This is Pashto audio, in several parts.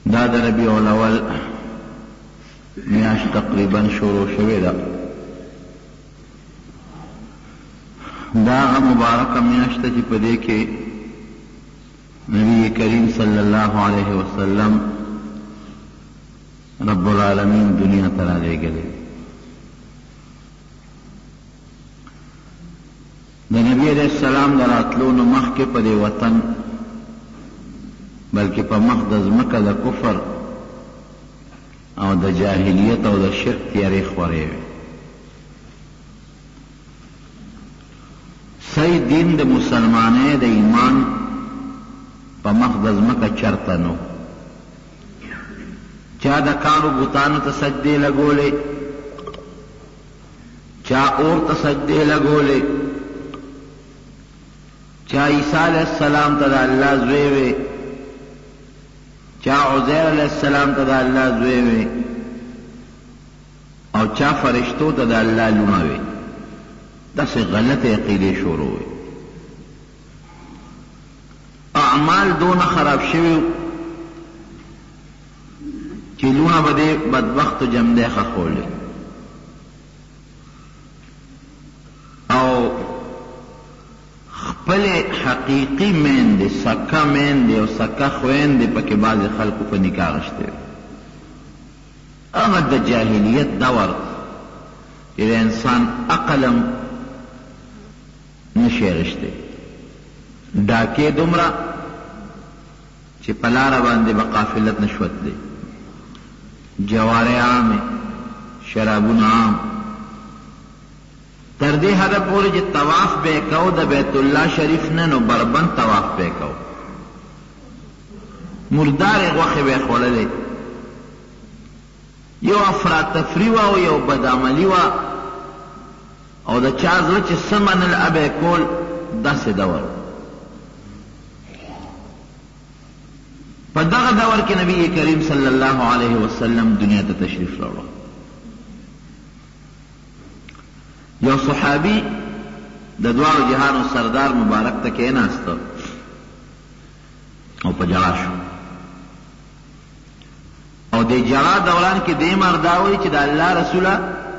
دا د ربیع الاول میاشت تقریبا شروع شوې ده. دا هغه مبارکه میاشت ده چې په دې کې نبی کریم صلی الله علیه وسلم رب العالمین دنیا ته رالیږلی. د نبی علیہ السلام د راتلو نه مخکې په دې وطن بلکې په مخ د ځمکه د کفر او د جاهلیت او د شرک تیارې خورې وې. صحیح دین د مسلمانۍ د ایمان په مخ د ځمکه چرته نو. چا د کانو بوتانو ته سجدې لګولې، چا اور ته سجدې لګولې، چا عیسی علیہ السلام ته د الله زوی وې، چا عزیر علیہ السلام ته د الله زوی وې، او چا فرشتو ته د الله لوڼه وې. داسې غلطې عقیدې شروع وې. اعمال دونه خراب شوي چې لوڼه به دې بدبختو جمدی خښولې او خپلې حقیقي میندې سکه میندې او سکه خویندې پکې بعضې خلکو په نکاح غشتې وې. هغه د جاهلیت دور چې د انسان عقل هم نشي غشتی. ډاکې دومره چې په لاره باندې به قافلت نشوت دی، جوارې عامې، شرابونه عام، تر دې حده پورې چې طواف به یې کو د بیت الله شریف نه نو بربند طواف به یې کو، مردارې غوښې به یې خوړلې. یو افراتفري وه او یو بدعملي وه او د چا زړه چې څه منل ابه یې کول. داسې دور په دغه دور کې نبی کریم صلی الله علیه وسلم دنیا ته تشریف راوړ. یو صحابي د دواړو جهانو سردار مبارک ته کېناسته او په جړا شو او د جړا دوران کې دې مردا وایي چې د الله رسوله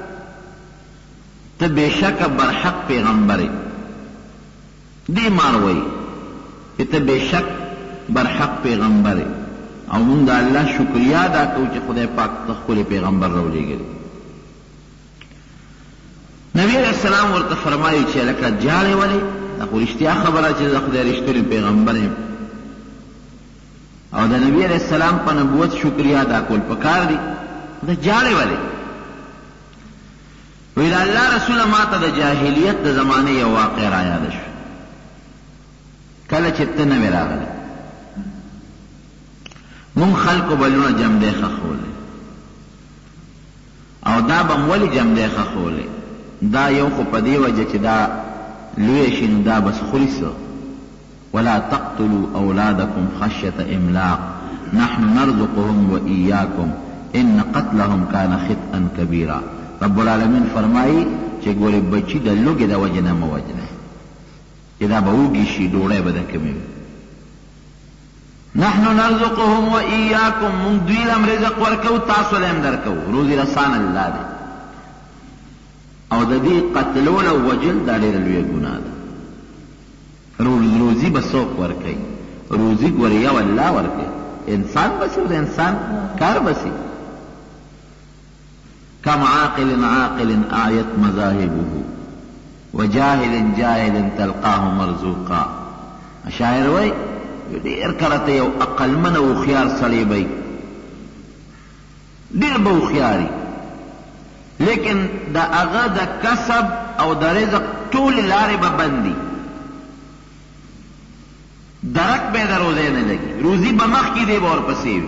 ته بېشکه برحق پیغمبر یې. دې مار وایي چې ته بېشک برحق پیغمبر یې او مونږ د الله شکریا ادا کوو چې خدای پاک ته ښکلی پیغمبر راولېږلی. نبی علیہ السلام ورته فرمایي چې لکه جاړې ولې؟ دا خو رښتیا خبره چې زه خدای رښتونی پیغمبر یم او د نبی علیہ السلام په نبوت شکریا ادا کول پکار دي. دا جاړې ولې؟ وی د الله رسوله ما ته د جاهلیت د زمانې یو واقع را یاده شو. کله چې ته نوې راغلی مونږ خلکو به لوڼه جمدی خښولې او دا به م ولې جمدی خښولې؟ دا یو خو په دې وجه چې دا لویه شي نو دا بس خوري څه. ولا تقتلوا اولادکم خشیة املاق نحن نرزقهم وإیاکم ان قتلهم کان خطئا کبیرا. رب العالمین فرمایی چې ګورې بچی د لوږې د وجې نه مه وجنئ چې دا به وږي شي ډوډۍ به د کمې وي. نحن نرزقهم وإیاکم مونږ دوی لم رزق ورکو تاسو لم درکو. روزي رسان الله دی او د دې قتلول او وجل دا ډېره لویه ګناه ده. روزي به څوک ورکوي؟ روزي ګورې یو الله ورکوي. انسان بسي او د انسان کار بسي. کم عاقل عاقل آیت مذاهبه وجاهل جاهل تلقاه مرزوقا. شاعر وای ډېر کله ته یو عقلمن او هوښیار سړی به ډېر به هوښیاري لیکن د هغه د کسب او د رزق ټولې لارې به بندي. درک به یې د روزۍ نه لګي. روزي به مخکې دی به ورپسې وي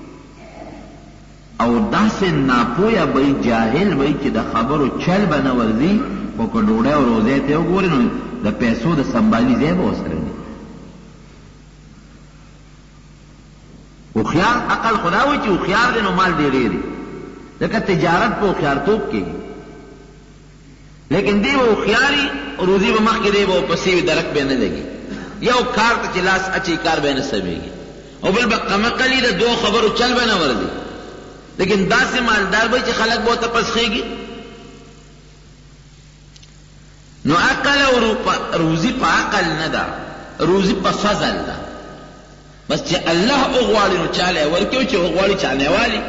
او داسې ناپویه به یې جاهل به یې چې د خبرو چل به نه ورځي خو که ډوډۍ او روزۍ ته وګورې نو د پیسو د سنبالي ځای به ورسره وي. هوښیار عقل خدا وایي چې هوښیار دی نو مال ډېر دی ځکه تجارت په هوښیارتوب کېږي. لیکن دی به هوښیاري روزي به مخکې دی به ورپسې وي درک به یې نه لګي. یو کار ته چې لاس اچي کار به یې نه سمیږي او بل بقمقلی د دو خبرو چل به نه ورځي لیکن داسې مالدار به چې خلک به ورته پسخېږي. نو عقل او روزي په عقل نه ده، روزي په فضل ده. بس چې الله وغواړي نو چاله ورکوي، چې وغواړي چانه والی.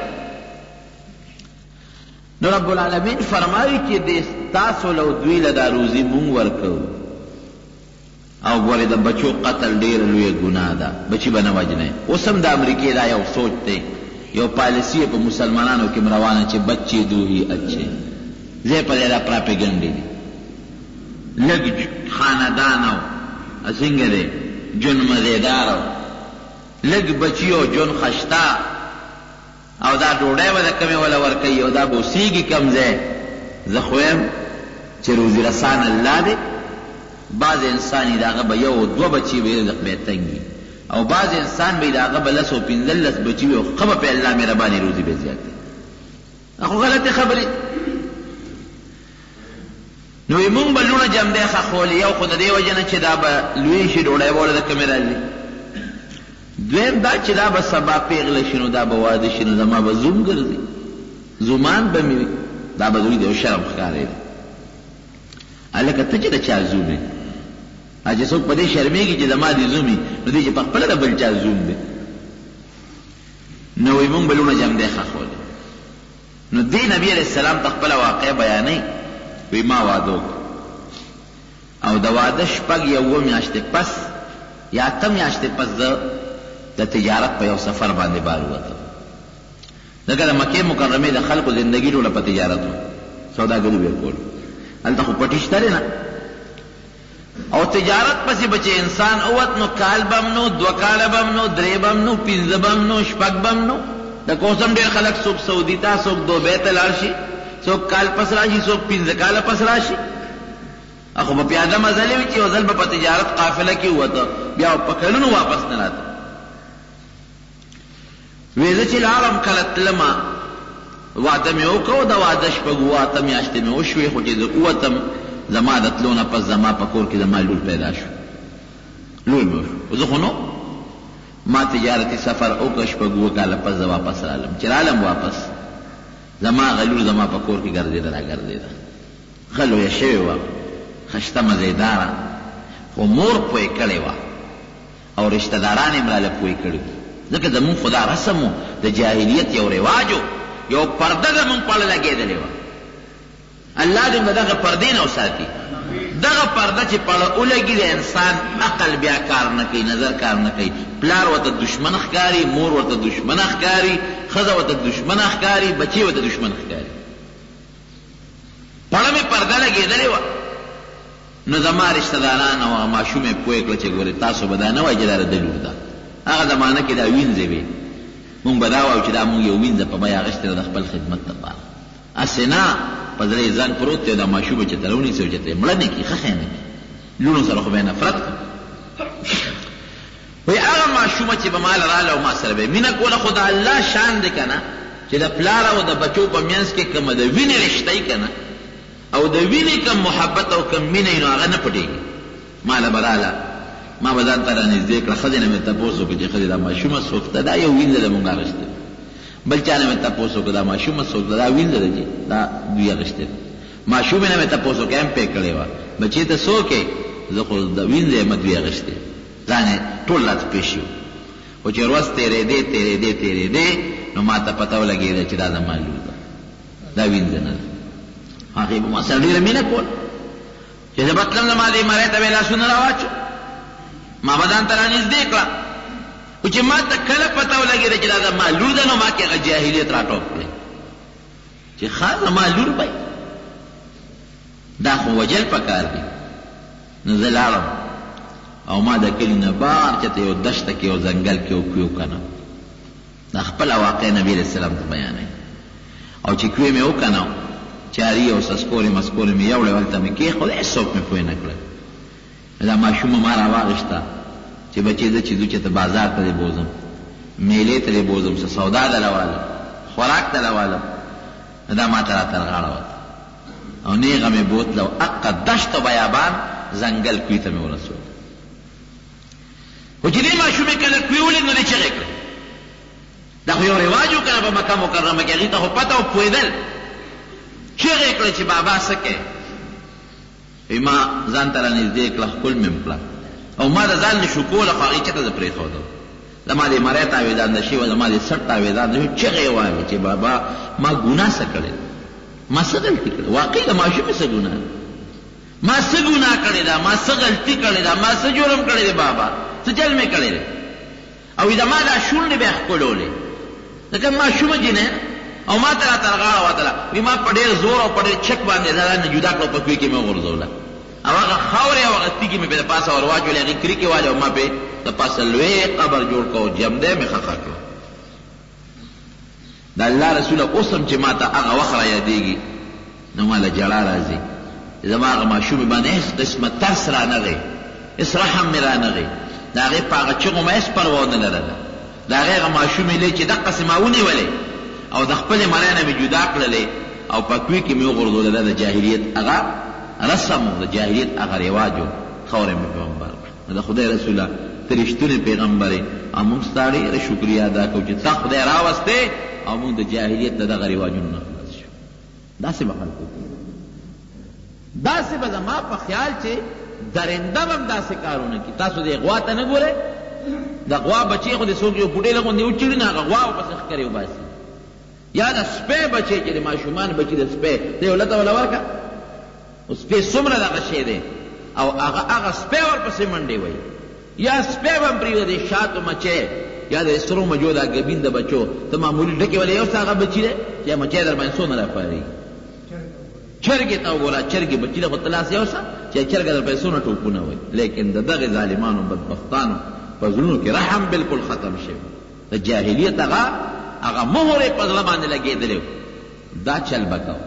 نو رب العالمین فرمایي چې د تاسو له دوی له دا روزي مونږ ورکو. او ګورې د بچو قتل ډېره لویه ګناه ده، بچي به نه وژنئ. اوس هم د امریکې دا یو سوچ دی، یو پالیسی په مسلمانانو کې روانه چې بچې دو هی اچھے. ځای په ځای دا پراپیګنډې دي. لږ خاندان او څنګه دی جون مزیدار او لږ بچي او جون خشتا او دا ډوډۍ به د کمې وله ورکوي او دا به اوسېږي کم ځای. زه خو یم چې روزي رسان الله دی. بعض انسان د هغه به یو او دوه بچي به رزق به تنګي، او بعض انسان به د هغه به لس او پنځلس بچي وي او ښه به په الله مهرباني روزي به زیات کړي. خو غلطې خبرې. نو مونږ به لوڼه جمدی ښخولي، یو خو د دې وجې نه چې دا به لوی شي ډوډۍ به له کمې راځي. دویم دا چې دا به سبا پیغله شي نو دا به واده شي نو زما به زوم ګرځي، زومان به مې وي. دا به دوی د یو شرم ښکارېده. هلکه ته چې د چا زوم یې، چې څوک په دې شرمېږي چې زما دې زوم وي نو دی چې په خپله د بل چا زوم دی. نو وایي مونږ به لوڼه جمدی ښخولي. نو دې نبي علیه السلام ته خپله واقع بیانوي. وی ما واده وکړ او د واده شپږ یا اووه میاشتې پس یا اته میاشتې پس د تجارت په یو سفر باندې بار ووتم. ځکه د مکې مکرمې د خلکو زندګي ټوله په تجارت وه، سوداګري به یې کول. هلته خو پټي شته دی نه. او تجارت پسې به چې انسان اوت نو کال به هم نو، دوه کاله به هم نو، درې به هم نو، پنځه به هم نو، شپږ به هم نو. د کوسم ډېر خلک څوک سعودي ته، څوک دوبۍ ته لاړ شي، څوک کال پس راشي، څوک پنځه کاله پس راشي. خو په پیاده مزلې وي چې یو ځل به په تجارت قافله کې ووته، بیا په کلونو واپس نه راته. وی زه چې لاړم کله تلمه واده مې وکړو، د واده شپږ اووه اته میاشتې مې وشوې، خو چې زه ووتم زما د تلو نه پس زما په کور کې زما لور پیدا شو. لور مې وشو. زه خو نو ما تجارتي سفر وکړ، شپږ اووه کاله پس زه واپس رالم. چې رالم واپس زما هغه لور زما په کور کې ګرځېده راګرځېده، ښه لویه شوې وه، خشته مزېداره، خو مور پوی کړې وه او رشته داران یې مراله پوی کړي وو. ځکه زمونږ خو دا رسم و، د جاهلیت یو رواج و، یو پرده زمونږ په اړه لګېدلې وه. الله دې به دغه پردې نه وساتي. دغه پرده چې په اړه ولګي د انسان عقل بیا کار نه کوي، نظر کار نه کوي. پلار ورته دشمن ښکاري، مور ورته دشمنه ښکاري، ښځه ورته دشمنه ښکاري، بچی ورته دشمن ښکاري. پړه مې پرده لګېدلې وه. نو زما رشته داران او ماشوم یې پوه کړه چې ګورې تاسو به دا نه وایي چې دا د لور ده. هغه زمانه کې دا وینځې وې، مونږ به دا وایو چې دا مونږ یو وینځه په بیه اخیستې ده د خپل خدمت لپاره. هسې نه، په زړه یې زنګ پروت دی، دا ماشوم چې ته راونیسې او چې ته یې مړه نه کړي، ښه خیال نه کړي. لوڼو سره خو به یې نفرت کړي. وایي هغه ماشومه چې به ما له راله او ما سره به یې مینه کوله، خو د الله شان دی که نه چې د پلار او د بچو په منځ کې کومه د وینې رشته یي که نه، او د وینې کم محبت او کم مینه نو هغه نه پټېږي. ما له به راله، ما به ځان ته رانږدې کړه، ښځې نه مې تپوس وکړه چې ښځې دا ماشومه څوک ده؟ دا یو وینځه ده مونږ اخیستې. بل چا نه مې تپوس وکړه دا ماشومه څوک ده؟ دا وینځه ده چې دا دوی اخیستې. ماشومې نه مې تپوس وکړه، هم پې کړې وه، بچې ته څوک یې؟ زه خو د وینځه یم دوی اخیستې. ځان یې ټول راته پېښ شو. خو چې ورځ تېرېدې نو ما ته پته ولګېده چې دا زما لور ده، دا وینځه نه ده. هغې به ما سره ډېره مینه کوله چې زه به تلم زما دې مرۍ ته به یې لاسونه راواچو، ما به ځان ته رانږدې کړه. خو چې ما ته کله پته ولګېده چې دا زما لور ده نو ما کې هغه جاهلیت راټوپ کړی چې ښه زما لور به دا خو وجل پکار دی. نو زه لاړم او ما د کلي نه بار چېرته یو دشته کې یو ځنګل کې وکوي وکنه. دا خپله واقع نبي علیه السلام ته بیانوي. او چې کوې مې وکنه، چاري او سسکورې مسکورې مې یوړې، هلته مې کېښودې، هېڅوک مې پوه نه کړل. دا ماشومه ما راواغېسته چې بچې زه چې ځو چې ته بازار ته دې بوځم، میلې ته دې بوځم، څه سودا دله والم، خوراک دله والم. دا ما ته راته غاړه وته او نیغه مې بوتله او اقه دشت و بیابان ځنګل کوی ته مې ورسول. خو چې دې ماشومې کله کوې ولید نو دې چغې کړې. دا خو یو رواج و کنه په مکه مکرمه کې، هغې ته خو پته و پوهېدل. چغې کړې چې بابا څه کوې؟ ما ځان ته رانږدې کړه، ښکل مې کړه او ما د ځان نه شو کوله، خو هغې چېرته زه پرېښودم. زما دې مرۍ تاوېدانده شوې وه، زما دې سټ تاوېدانده شوې، چغې یې وایې چې بابا ما ګناه څه کړې، ما څه غلطي کړې. واقعي د ماشومې څه ګناه، ما څه ګناه کړې ده، ما څه غلطي کړې ده، ما څه جرم کړی دی بابا، څه چل مې کړی دی. او زما دا شونډې به یې ښکلولې، ځکه ماشومه جینۍ او ما ته راته غاړه وتله. وایي ما په ډېر زور او په ډېر چک باندې ځان نه جدا کړه، په کوې کې مې وغورځوله، او هغه خاورې او هغه تیږې مې پې د پاسه ور واچولې، هغې کریکې والې او ما پې د پاسه لوی قبر جوړ کړ او جمدی مې خښه کړه. د الله رسوله اوس هم چې ما ته هغه وخت را یادېږي نو ما له ژړا راځي. زما هغه ماشومې باندې هېڅ قسمه ترس را نغی، هېڅ رحم مې را نغی، د هغې په هغه چغو مې هېڅ پروا ونه لرله. د هغې هغه ماشومې لې چې دقسې ما ونیولې او د خپلې مرۍ نه مې جدا کړلې او په کوې کې مې وغورځولې. دا د جاهلیت هغه رسم و، د جاهلیت هغه رواج و. خاورې مې پې ومبار کړه. د خدای رسوله ته رښتونې پیغمبر یې او موږ ستا ډېره شکریا ادا کوو چې تا خدای راوستې او موږ د جاهلیت د دغه رواجونو نه خلاص شو. داسې به خلکو کوي، داسې به زما په خیال چې درنده به هم داسې کارونه کوي. تاسو دې غوا ته نه ګورئ؟ د غوا بچې خو دې څوک یو بوډۍ له غوندې وچېړي نه، هغه غوا ورپسې ښکرې وباسي. یا د سپی بچې چې د ماشومان بچي د سپی ته یې ولته وله ورکړه، او سپی څومره دغه شی دی او هغه سپی ورپسې منډې وایي. یا سپی به هم پرېږده د شاتو مچی یا د سرو مجو دا ګبین د بچو ته معمولي ډکې ولې یو څه هغه بچي دی چې مچی در باندې څونه راپارېږي. چرګې ته وګوره، چرګې بچي ده خو ته لاس یو څه چې چرګه در باندې څونه ټوپونه وایي. لیکن د دغې ظالمانو بدبختانو په زړونو کې رحم بالکل ختم شوی. د جاهلیت هغه مهر یې په زړه باندې لګېدلی و. دا چل به کوو.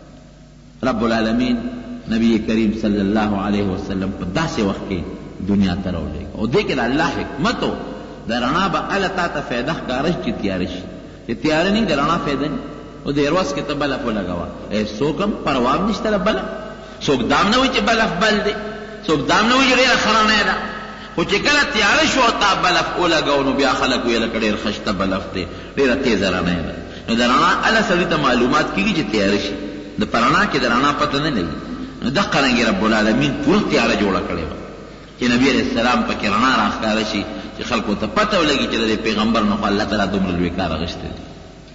رب العالمین نبی کریم صلی الله علیه وسلم په داسې وخت کې دنیا ته راولېږه او دې کې د الله حکمت و. د رڼا به هله تا ته فایده ښکاره شي چې تیاره شي، چې تیاره نه وي د رڼا فایده نه. او د یروس کې ته بلف ولګوه، څوک هم پروا هم نشته له بلف. څوک دام نه وایي چې بلف بل دی، څوک دام نه وایي چې ډېره ښه رڼا ده. خو چې کله تیاره شو او تا بلف ولګو نو بیا خلک ویل که ډېر ښه بلف دی، ډېره تیزه رڼا ده. نو د رڼا هله سړي ته معلومات کېږي چې تیاره شي. د په رڼا کې د رڼا پته نه لګي. نو دقه رنګې رب العالمین پوره تیاره جوړه کړې وه چې نبي علیه السلام پکې رڼا راښکاره شي، چې خلکو ته پته ولګي چې د پیغمبر نه خو الله تعالی دومره لوی کار اخیستی دی.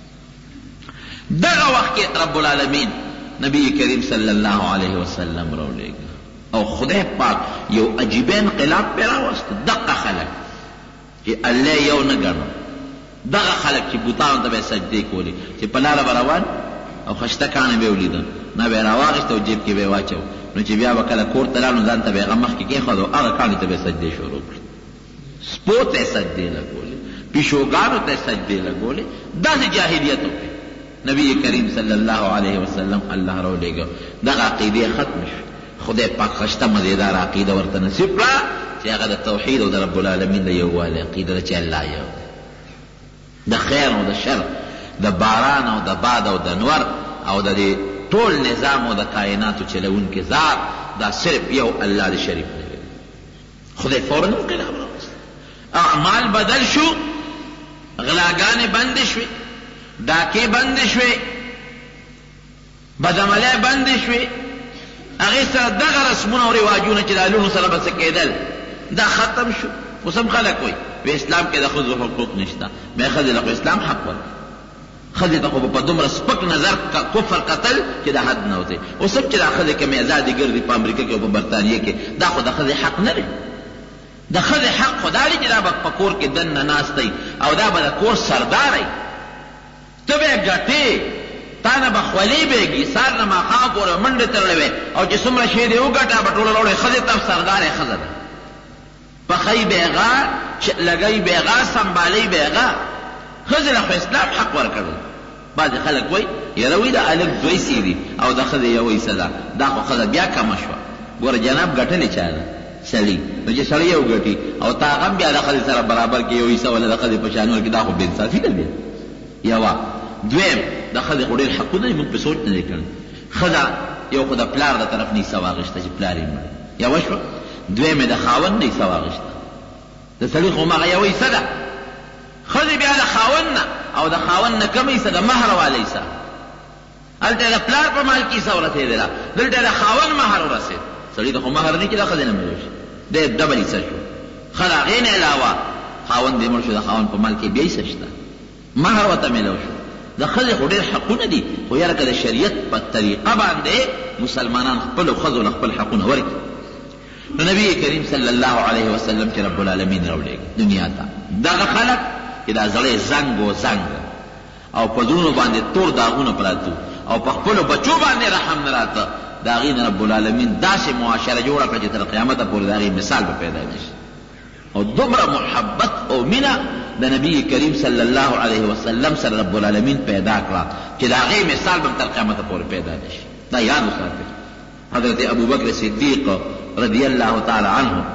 دغه وخت کې رب العالمین نبی کریم صلی الله علیه وسلم راولېږه او خدای پاک یو عجیبه انقلاب پې راوست. دقه خلک چې الله یو نه ګڼو، دغه خلک چې بوتانو ته به یې سجدې کولې، چې په لاره به روان او خشته کاڼې به یې ولیده نه به یې راواخېسته او جیب کې به یې واچو. نو چې بیا به کله کور ته لاړ نو ځان ته به یې هغه مخکې کېښود او هغه کاڼې ته به یې سجدې شروع کړې. سپو ته یې سجدې لګولې، پیشوګانو ته یې سجدې لګولې. داسې جاهلیت وکړې. نبی کریم صلی الله علیه وسلم الله راولېږه، دغه عقیدې ختم شوې. خدای پاک خشته مزیدار عقیده ورته نصیب کړه چې هغه د توحید او د رب العالمین د یووالي عقیده ده چې الله یو دی. د خیر او د شر، د باران او د باد او د نور او د دې ټول نظام او د کائناتو چلونکي ذات دا صرف یو الله د شریف دی. خدای فوراً انقلاب راوست، اعمال بدل شو، غلاګانې بندې شوې، ډاکې بندې شوې، بدعملۍ بندې شوې. هغې سره دغه رسمونه او رواجونه چې د اهلونو سره به څه کېدل دا ختم شو. اوس هم خلک وایي په اسلام کې د ښځو حقوق نشته. بیا ښځې له خو اسلام حق ورکړي، ښځې ته خو په دومره سپک نظر کفر قتل چې د حد نه وځي. اوس هم چې دا ښځې کمې ازادې ګرځي په امریکا کې او په برطانیې کې، دا خو د ښځې حق نه دی. د ښځې حق خو دا دی چې دا به په کور کې دننه ناست دی او دا به د کور سردار دی. ته به یې ګټې، تا نه به خولې بېږي، سار نه ماښام پورې منډې تړلې وې او چې څومره شی دې وګټه به ټوله راوړې. ښځې ته سردار یې ښځه ده، پخی به یې غا، لګی به یې غا، سنبالۍ به یې غا. ښځې له خو اسلام حق ورکړی. بعضې خلک وایي یاره وایي د الک دوی سي دي او د ښځې یو حصه ده. دا خو ښځه بیا کمه شوه. ګوره جناب ګټلې چا ده؟ سړي. نو چې سړی یو ګټي او تا هغه هم بیا د ښځې سره برابر کې یو حصه ولا د ښځې په شان ورکړي، دا خو بېانصافي ده بیا. یوه دویم د ښځې خو ډېر حقونه دي، موږ پې سوچ نه دی کړی. ښځه یو خو د پلار د طرف نه حصه واخېسته چې پلار یې مړ، یوه شوه. دویم یې د خاوند نه حصه واخېسته د سړي خو مغه یوه حصه ده، ښځې بیا د خاوند نه او د خاوند نه کمه حصه د مهر والا حصه. هلته د پلار په مال کې حصه ورسېدله، دلته د خاوند مهر ورسېد. سړي ته خو مهر نه چې د ښځې نه ملو شي، دی ډبل حصه شو. ښه د هغې نه علاوه خاوند دې مړ شو، د خاوند په مال کې بیا حصه شته، مهر ورته میلو شو. د ښځې خو ډېر حقونه دي، خو یاره که د شریعت په طریقه باندې مسلمانان خپلو ښځو له خپل حقونه ورکړي. نو نبی کریم صلی الله علیه وسلم چې رب العالمین راولېږي دنیا ته، دغه خلک چې دا زړی زنګ و زنګ او په زړونو باندې تور داغونه پراته او په خپلو بچو باندې رحم نه راته، د هغې نه رب العالمین داسې معاشره جوړه کړه چې تر قیامته پورې د هغې مثال به پیدا نه شي. او دومره محبت او مینه د نبی کریم صلی الله علیه وسلم سره رب العالمین پیدا کړه چې د هغې مثال به تر قیامته پورې پیدا نه شي. دا یاد وساتئ. حضرت ابوبکر صدیق رضی الله تعالی عنه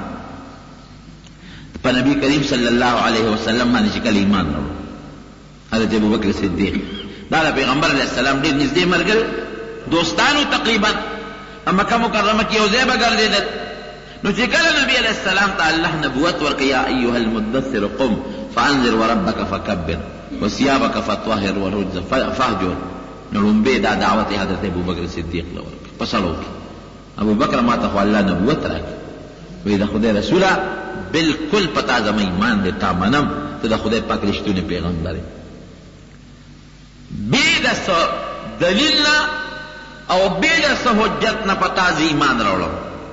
په نبی کریم صلی الله علیه وسلم باندې چې کله ایمان راوړ، حضرت ابوبکر صدیق دا د پیغمبر علیه السلام ډېر نږدې ملګری دوستانو تقریبا مکه مکرمه کې یو ځای به ګرځېدل. نو چې کله نبی علیه السلام ته الله نبوت ورکړ، یا ایها المدثر قم فانذر وربک فکبر وثيابک فطهر والرجز فاهجر. نو لومبې دا دعوت حضرت ابوبکر صدیق له ورکړ په سړو کې. ابوبکر ما ته خو الله نبوت راکړ، وایي د خدای رسوله بالکل پتا زما ایمان دی، تا منم، ته د خدای پاک رښتونی پیغمبر یې. بې د څه دلیل نه او بې د څه حجت نه په تا زه ایمان راوړم.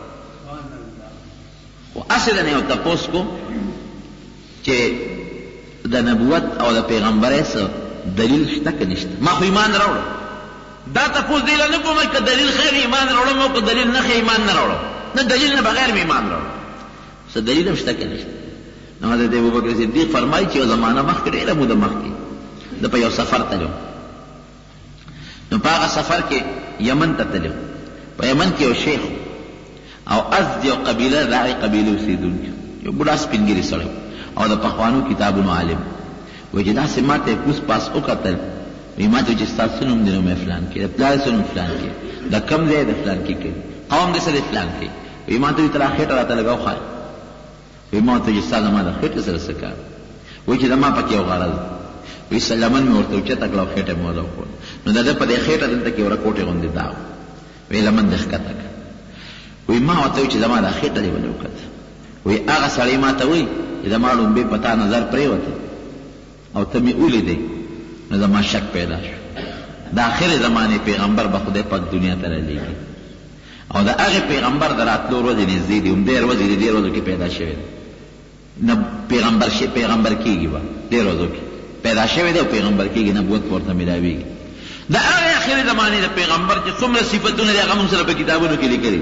خو هسې د نه یو تپوس کوم چې د نبوت او د پیغمبرۍ څه دلیل شته که نشته؟ ما خو ایمان راوړم. دا تپوس دی له نه کوم که دلیل خیر ایمان راوړم او که دلیل نه ښه ایمان نه راوړم. نه دلیل نه بغیر مې ایمان راوړم. څه دلیل هم شته که نشته؟ نو حضرت ابوبکر صدیق فرمایي چې یو زمانه مخکې ډېره موده مخکې د په یو سفر تلو. نو په هغه سفر کې یمن ته تلو. په یمن کې یو شیخ او ازد یو قبیله د هغې قبیلې اوسېدونکي، یو بوډا سپین ږیري سړی او د پخوانو کتابونو عالم. وایي چې داسې ما ته یې پوس پاس وکتل، وایي ما ته چې ستا څه نوم دی؟ نو مې فلان کې. د پلار څه نوم؟ فلان کې. د کم ځای؟ د فلان کې کوي. قوم دې څه دی؟ فلان کې. وایي ما ته وایي ته را خېټه راته لګاو ښایي. وایي ما ورته چې ستا زما د خېټې سره څه کار؟ وایي چې زما پکې یو غرض دی. وایي لمن مې ورته اوچته کړه او خېټه مې وله وښوده. نو د ده په دې خېټه دلته کې وره کوټې غوندې داغ. وایي لمن دې ښکته کړه. وایي ما ورته وایي چې زما دا خېټه دې ولې وکته؟ وایي هغه سړی ما ته وایي چې زما لومبې په تا نظر پرېوته او ته مې ولیدې، نو زما شک پیدا شو. د آخرې زمانې پیغمبر به خدای پاک دنیا ته رالیږي او د هغې پیغمبر د راتلو ورځې نږدې دي. همدې ورځې د دې ورځو کې پیدا شوی دی. نه پیغمبر کېږي به دې ورځو کې پیدا شوی دی او پیغمبر کېږي، نبوت ورته میلاویږي. د هغې آخرې زمانې د پیغمبر چې څومره صفتونه دي هغه موږ سره په کتابونو کې لیکلي.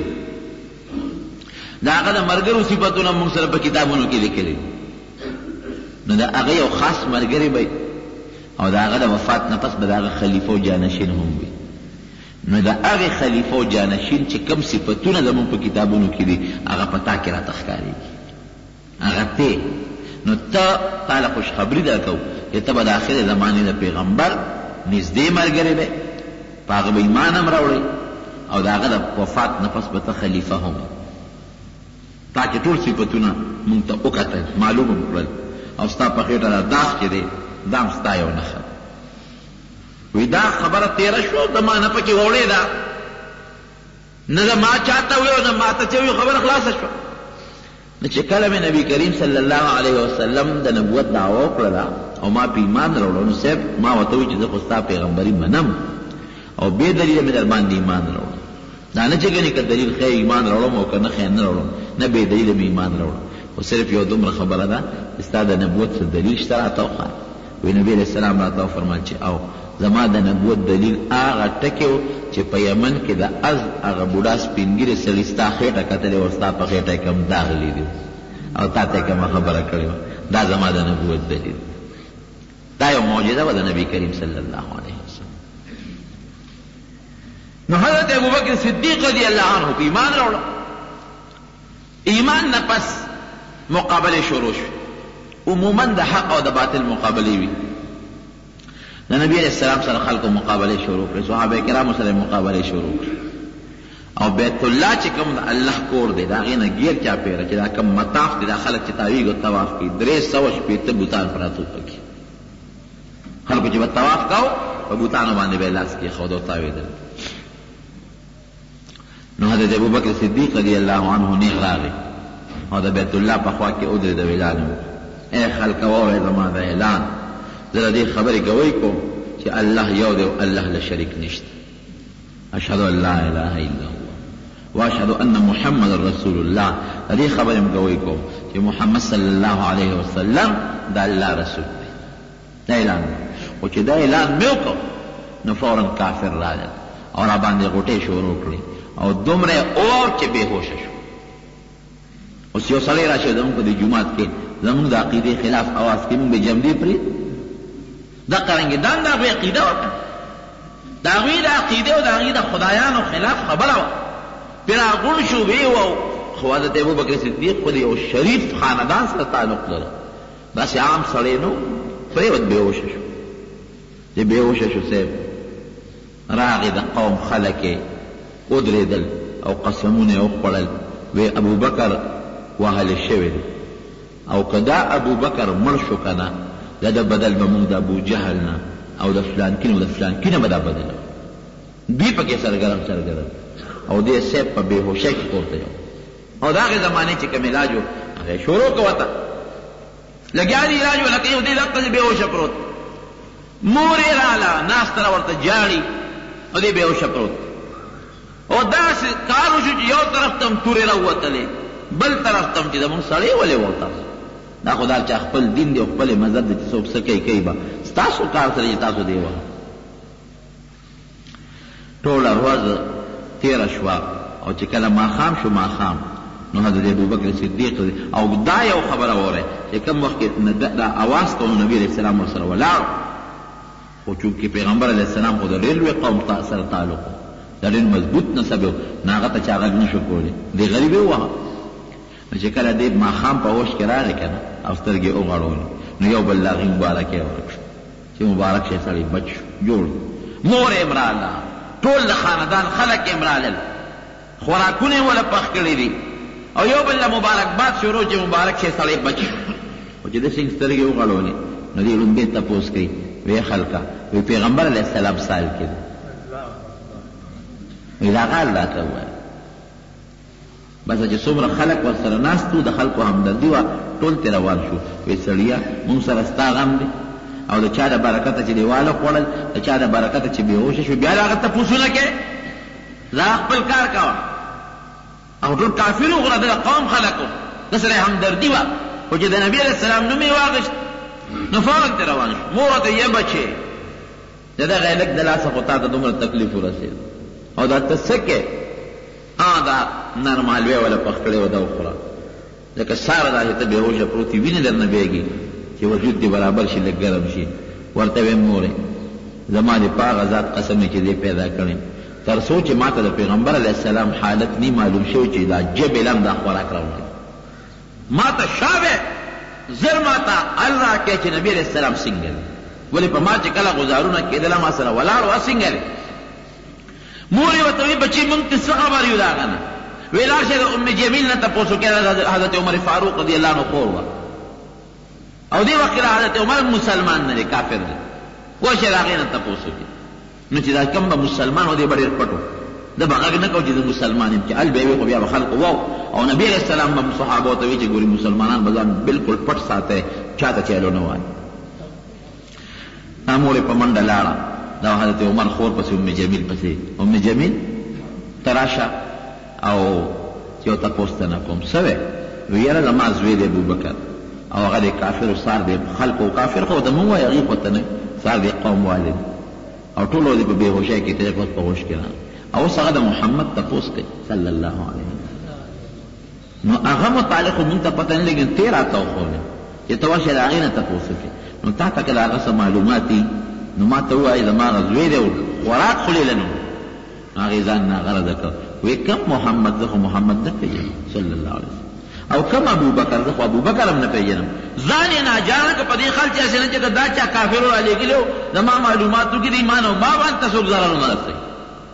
د هغه د ملګرو صفتونه موږ سره په کتابونو کې لیکلي. نو د هغه یو خاص ملګری به او د هغه د وفات نه پس به د هغه خلیفه او جانشین هم وي. نو د هغې خلیفه او جانشین چې کم صفتونه زموږ په کتابونو کې دي هغه په تا کې راته ښکارېږي، هغه ته. نو تا له خوشخبري درکوو چې ته به د آخرې زمانې د پیغمبر نږدې ملګری دی، په هغه به ایمان هم راوړی او د هغه د وفات نه پس به ته خلیفه هم وي. تا چې ټول صفتونه مونږ ته وکتل، معلوم هم کړل او ستا په خېټه دا داغ چې دی دا هم ستا یو نښه. وایي دا خبره تېره شوه، د ما نه پکې وړې ده، نه د ما چاته وي او نه ما ته چې وي، خبره خلاصه شوه. نو چې کله مې نبي کریم صلی الله علیه وسلم د نبوت دعوه وکړله او ما په ایمان راوړو، نو صاحب ما ورته وایي چې زه خو ستا پیغمبري منم او بې دلیله مې در باندې ایمان راوړم. دا نه چې ګنې که دلیل خیر ایمان راوړم او که نه خیر نه راوړم، نه بې دلیله مې ایمان راوړم. خو صرف یو دومره خبره ده چې ستا د نبوت څه دلیل شته راته وښایه. وایي نبي علیه السلام راته وفرمایل چې او زما د نبوت دلیل هغه ټکی و چې په یمن کې د از هغه بوډا سپین ږیري سړي ستا خېټه کتلې وه، ستا په خېټه یې کوم داغ لیدي او تا ته یې کومه خبره کړې وه. دا زما د نبوت دلیل. دا یو معجزه وه د نبي کریم صلی الله علیه وسلم. نو حضرت ابوبکر صدیق رضی الله عنه په ایمان راوړه. ایمان نه پس مقابله شروع شو. عموما د حق او د باطل مقابله وي. د نبی علیہ السلام سره خلکو مقابله شروع کړې، صحابه کرامو سره مقابله شروع کړې او بیت الله چې کوم د الله کور دی دا غینه غیر چا پیره چې دا کوم مطاف دی دا خلک چې تاویږي طواف کوي 300 بوتان پراتو پکې خلکو چې طواف کاو په بوتانو باندې به لاس کې خود او تاویدل. نو حضرت ابوبکر صدیق رضی الله عنه نه راغی او د بیت الله په خوا کې ودرېد د اعلان اے خلک واورئ زما د اعلان زه دې خبرې کوي کوم چې الله یو دی او الله له شریک نشته. اشهد ان لا اله الا الله واشهد ان محمد رسول الله. دې خبرې م کوي کوم چې محمد صلی الله علیه وسلم د الله رسول دی. دا اعلان او چې دا اعلان مې وکړ نو فورا کافر راغل او را باندې غوټې شروع کړې او دومره او چې بېهوشه شو. اوس یو سړی راشي زموږ په دې جومات کې زموږ د عقیدې خلاف اواز کوي موږ به جمدې پرې دا قرنګې دا د هغوی عقیده وکړه د هغوی د عقیدې او د هغوی د خدایانو خلاف خبره وه پرې راغونډ شو ویې وو خو حضرت ابوبکر صدیق خو د یو شریف خاندان سره تعلق لره داسې عام سړی نو پرېوت بېهوشه شو. چې بېهوشه شو صاحب راغې د قوم خلک یې ودرېدل او قسمونه یې وخوړل وی ابوبکر وهلی شوی دی او که دا ابوبکر مړ شو که نه دا د بدل به موږ د ابوجهل نه او د فلانکین او د فلانکینه به دا بدل دوی پکې سرګرم او دې صاحب په بېهوشۍ کې پورته یو او د هغې زمانې چې کوم علاج و هغه یې شروع کړه ورته لګیا دي علاج ولکه یو دې دقسې بېهوشه پروت مور یې راغله ناسته را ورته جاړي او دې بېهوشه پروت او داسې کار وشو چې یو طرف ته هم تورې راووتلې بل طرف ته هم چې زمونږ سړی ولې ورته دا خو دا چا خپل دین دی او خپل مذهب دی چې څوک څه کوي به ستاسو کار سره چې تاسو دی وه ټوله ورځ تېره شوه او چې کله ماښام شو ماښام نو حضرت ابوبکر صدیق او دا یو خبره واورئ چې کوم وخت کې دا اواز کوم نبي علیه السلام ورسره ولاړ خو چونکې پیغمبر علیه السلام خو د ډېر لوی قوم سره تعلق دا ډېر مضبوط نسب و نو هغه ته چا غږ نه شو کولی دې غریب یې ووهه نو چې کله دې ماښام په هوش کې راغی که نه او سترګې وغړولې نو یو بل هغې مبارکۍ ورکړه چې مبارک شی سړی بچ جوړ مور یې مراله ټول د خاندان خلک یې مرالل خوراکونه یې وله پخ کړي دي او یو بل له مبارکباد شروع چې مبارک شی سړی بچ خو چې داسې سترګې وغړولې نو دې لومبې تپوس کوي وی خلکه وی پیغمبر علیه السلام سال کې دی وی دا غال راته ووایه بس چې څومره خلک ورسره ناست وو د خلکو همدردي وه ټول ترې روان شو وی سړیه مونږ سره ستا غم دی او د چا د برکته چې دیواله خوړل د چا د برکته چې بېهوشه شو بیا د هغه تپوسونه کې زه خپل کار کوه او ټول کافر وو غره د قوم خلکو د سره همدردي وه خو چې د نبي علیه السلام نوم یې واخېست نو فورا ترې روان شو مور ورته یې بچې د دغه هلک د لاسه خو تا ته دومره تکلیف ورسېد او دا ته څه کې دا نرم حلوی ولا پخ کړی و دا وخوره لکه ساره داسې ته بېهوشه پروت وي وینې درنه بهېږي چې وجود دې برابر شي لږ ګرم شي ورته ویم مورې زما دې په هغه ذات قسم دی چې دې پیدا کړی تر څو چې ما ته د پیغمبر علیه السلام حالت نی معلوم شوی چې دا جبې لم دا خوراک راوړي ما ته شابه زر ما ته ال راکړی چې نبي علیه السلام څنګه دی ولې په ما چې کله غزارونه کېدله ما سره ولاړ وه څنګه دی مور یې ورته وایي بچي موږ ته څه خبر یو د هغه نه وی لاړ شئ د ام جمیل نه تپوس وکړه حضرت عمر فاروق رضی الله عنه خور وه او دې وخت کې حضرت عمر مسلمان نه دی کافر دی ورشئ د هغې نه تپوس وکړي نو چې دا کوم به مسلمان و دی به ډېر پټ و ده به غږ نه کوو چې زه مسلمان یم چې ال به یې وي خو بیا به خلقو واو او نبي علیه السلام به صحابو ته وایي چې ګوري مسلمانان به ځان بلکل پټ ساتئ چا ته چیلو نه وایي دا مور یې په منډه لاړه دا حضرت عمر خور پسې ام جمیل پسې ام جمیل ته راشه او یو تپوس ته نه کوم څه وی وی یاره زما زوی دی ابوبکر او هغه د کافرو سار دی خلکو کافر خو ته مو وایي هغې خو ته نه سار دی قوم والد او ټولو دې په بېهوشۍ کې تېر په هوش کې نه او اوس هغه د محمد تپوس کوي صلی الله علیه وسلم نو هغه متعلق مونږ ته پته نه لګي تېر راته وښودې چې ته ورشې د هغې نه تپوس وکړې نو تا ته که د هغه څه معلومات دي نو ما ته ووایي زما هغه زوی دی خوراک خولې نه هغې ځان نه غرضه کړ وی کم محمد زه خو محمد نه پېژنم صلی الله علیه وسلم او کم ابوبکر زه خو ابوبکر هم نه پېژنم ځان یې ناجانه که په دې خل چې هسې نه چې دا چا کافرو رالېږلي و زما معلومات وکړي دي ما نه ما باندې ته څوک ضرر ونه رسوي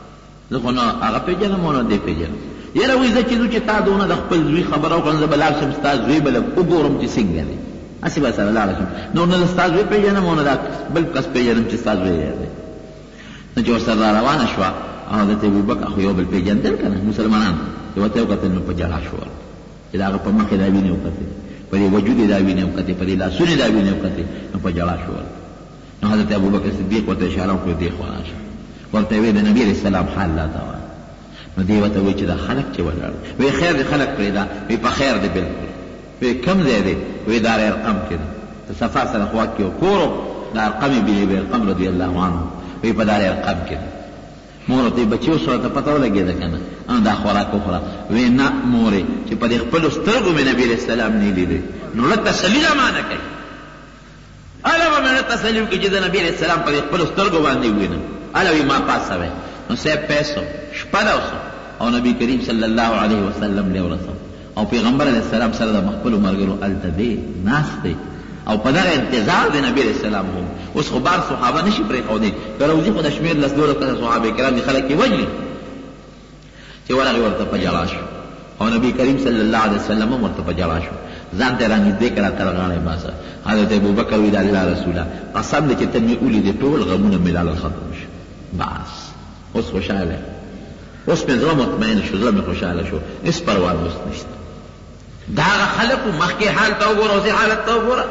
زه خو نه هغه پېژنم او نه دې پېژنم. یاره وایي زه چې زو چې تا دونه د خپل زوی خبره وکړم زه به لاړ شم ستا زوی به لږ وګورم چې څنګه دی، هسې به سره لاړه شم. نو نه ستا زوی پېژنم او نه دا بل کس پېژنم چې ستا زوی دی. نو چې ورسره را روانه شوه او حضرت ابوبکر خو یو بل پېژندل که نه مسلمانان، چې ورته یې وکتل نو په ژړا شول چې د هغه په مخ یې دا وینې وکتې، په دې وجود یې دا وینې وکتې، په دې لاسونو یې دا وینې وکتې، نو په ژړا شول. نو حضرت ابوبکر صدیق ورته اشاره وکړه دې خوا راشه، ورته یې ویل د نبي علیه السلام حال راته وایه. نو دې ورته وایي چې دا خلک چې ولاړ وایي خیر دې خلک پرېږده، وایي په خیر دې بلکل، وایي کوم ځای دی؟ وایي دار ارقم کې دی، د صفا سره خوا کې یو کور و د ارقم بن ابي ارقم رضی الله عنه، وایي په دار ارقم کې دی. مور ورته بچي اوس ورته پته ولګېده که نه دا خوراک وخوره. وایي نه مورې چې په دې خپلو سترګو مې نبي علیه السلام نه لیدی نو لږ تسلي رامانه کوي، هله به مې لږ تسلي وکړي چې د نبي علیه السلام په دې خپلو سترګو باندې ووینم. هله وایي ما پاسوی نو صاحب پیسو شپه ده او نبی کریم صلی الله علیه وسلم له ورسو او پیغمبر علیه السلام سره د مخبلو مرګرو هلته دی ناست دی او په دغه انتظار د نبی علیه السلام هم. اوس خو بار صحابه نشي پرېښودی که روځي خو د شمېر لس دولس کسه صحابه کرام دي خلک یې وجلي چې ورغې ورته په ژړا شو او نبی کریم صلی الله علیه وسلم هم ورته په ژړا شو. ځان ته یې رانږدې کړه تر غاړه یې باسه. حضرت ابوبکر وایي د الله رسوله قسم دی چې ته مې ولیدې ټول غمونه مې لاله ختم شو. بس اوس خوشحاله اوس مې زړه مطمئن شو، زړه مې خوشحاله شو، هېڅ پروا اوس نشته. د هغه خلکو مخکې حال ته وګوره اوسې حالت ته وګوره.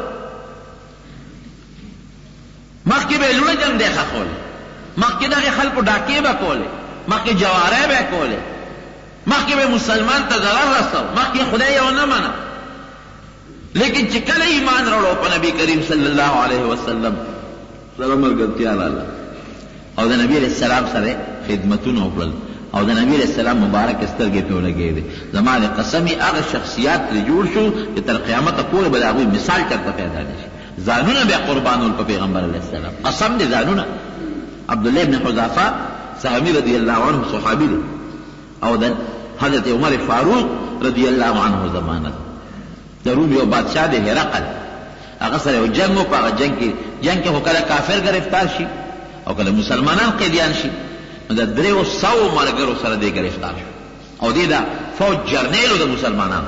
مخکې به یې لوړه جنګ دی ښخولی، مخکې دغې خلکو ډاکې به کولې، مخکې جواری به یې کولې، مخکې به مسلمان ته ضرر رسو، مخکې خدای یو نه منه. لیکن چې کله ایمان راوړو په نبي کریم صلی الله علیه وسلم سره ملګرتیا راغله او د نبی علیه السلام سره خدمتونه وکړل او د نبی علیه السلام مبارک سترګې پرې ولګېدې. زما د قسمې هغه شخصیات ترې جوړ شو چې تر قیامته پورې به د هغوی مثال چېرته پیدا نه شي. ځانونه به یې قربانول په پیغمبر علیه السلام، قسم دې ځانونه. عبدالله بن حذافه سهمي رضی الله عنه صحابي دی او د حضرت عمر فاروق رضی الله عنه زمانه د روم یو بادشاه دی هرقل، هغه سره یو جنګ و. په هغه جنګ کې خو کله کافر گرفتار شي او کله مسلمانان قیدیان شي. نو د 300 ملګرو سره دی گرفتار شو او دی دا فوج جرنیلو د مسلمانانو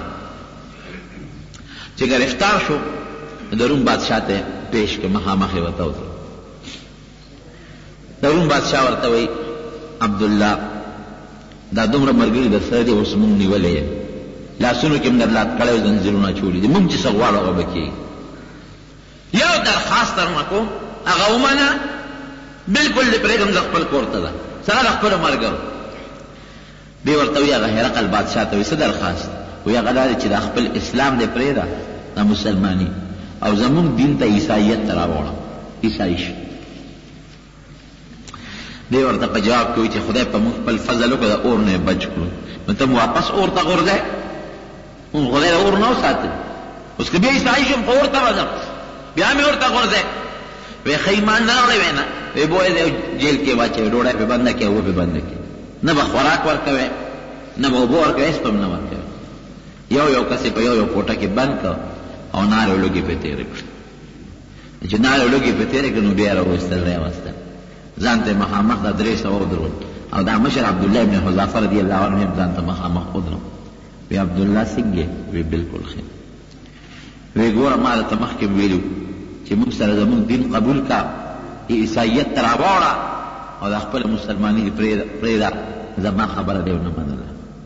چې گرفتار شو د روم بادشاه ته پیش که مخامخ یې ورته وکړه. د روم بادشاه ورته وایي عبدالله دا دومره ملګري در سره دي اوس مونږ نیولی یې، لاسونو کې م در لات کړی زنځیرونه چولي دي، مونږ چې څه غواړو هغه به کېږي. یو درخواست درنه کوم هغه ومنه، بلکل دې پرېږدم زه خپل کور ته ده سره د خپلو ملګرو. بیا ورته وایي هغه هرقل بادشاه ته وایي څه درخواست؟ وایي هغه دا دی چې دا خپل اسلام دې پرېږده دا مسلماني او زمونږ دین ته عیسایت ته راوړه، عیسایي شي. دی ورته په جواب کې وایي چې خدای په موږ خپل فضل وکړه د اور نه یې بچ کړو، نو ته واپس اور ته غورځئ، مونږ خدای د اور نه وساتل، اوس که بیا عیسایي شم خو اور ته به ځم، بیا مې اور ته غورځئ. وی خیمان نه راوړی وی نه، وی بوی دی جیل کې واچوي، ډوډۍ پې بنده کړي، اوبه پې بنده کړي، نه به خوراک ورکوی نه به اوبه ورکوی، هېڅ به هم نه ورکوی. یو کس یې په یو کوټه کې بند کړ او نارې لوګې پې تېرې کړې. چې نارې لوګې پې تېرې کړې نو بیا یې راویستل، راویستل ځان ته مخامخ دا 300 ودرول او دا مشر عبدالله بن حذافه رضی الله عنه هم ځان ته مخامخ ودرول. وی عبدالله څنګه؟ وی بالکل ښه. وی ګوره ما درته مخکې ویلي چې موږ سره زموږ دین قبول کا، عیسایت ته راوړه او د خپله مسلماني دې پرېږده، زما خبره دې ونه منله.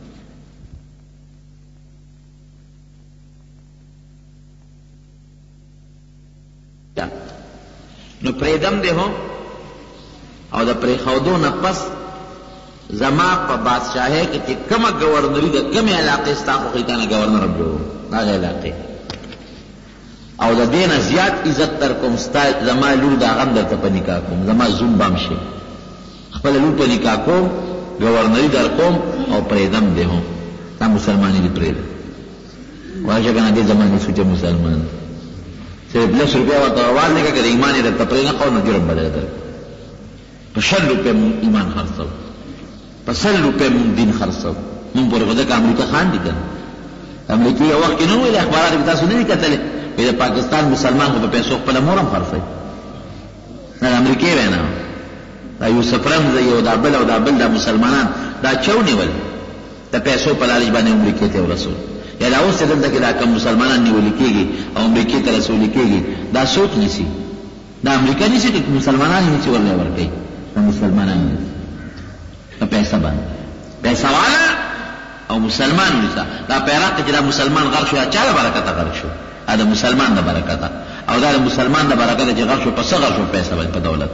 نو پرېږدم دې هم او د پرېښودو نه پس زما په بادشاهۍ کې چې کومه ګورنري د کومې علاقې ستا خوښوي تا نه ګورنر هم جوړوم هغې علاقې او د دې نه زیات عزت در کوم ستا زما لور د هغه هم درته په نکاح کوم، زما زوم به هم شي، خپله لور په نکاح کوم، ګورنري در کوم او پرېږدم دې هم، تا مسلماني دې پرېږده. واشه که نه دې زمانې سوچه مسلمان صرف 10 روپیا ورته ورواړلېږه که د ایمان یې درته پرې نه کړو نو جرم به درته درکړو. په 100 روپۍ مونږ ایمان خرڅوو، په 100 روپۍ مونږ دین خرڅوو. مونږ پورې خو ځکه امریکا خان دي که نه، امریکې یو وخت کې نه ویلې اخبارات کې تاسو نه دي کتلې، وایي د پاکستان مسلمان خو په پیسو خپله مور هم خرڅوي، نه د امریکې وینا دا یوسف رمزی او دا بل او دا بل دا مسلمانان دا چو نیول دا پیسو په لالچ باندې امریکې ته ورسول یا دا اوس دلته کې دا کم مسلمانان نیول کېږي او امریکې ته رسول کېږي دا څوک نیسي دا امریکا نیسي که مسلمانان نیسي ورله ورکوي دا مسلمانان نیسي دا پیسه باندې پیسه والا او مسلمان نیسا دا پیراق چې دا مسلمان غرق شو یا چا دا برکته غرق شو دا مسلمان دا برکته او دا مسلمان دا برکته چې غرق شو پس غرق شو پیسه باندې په دولت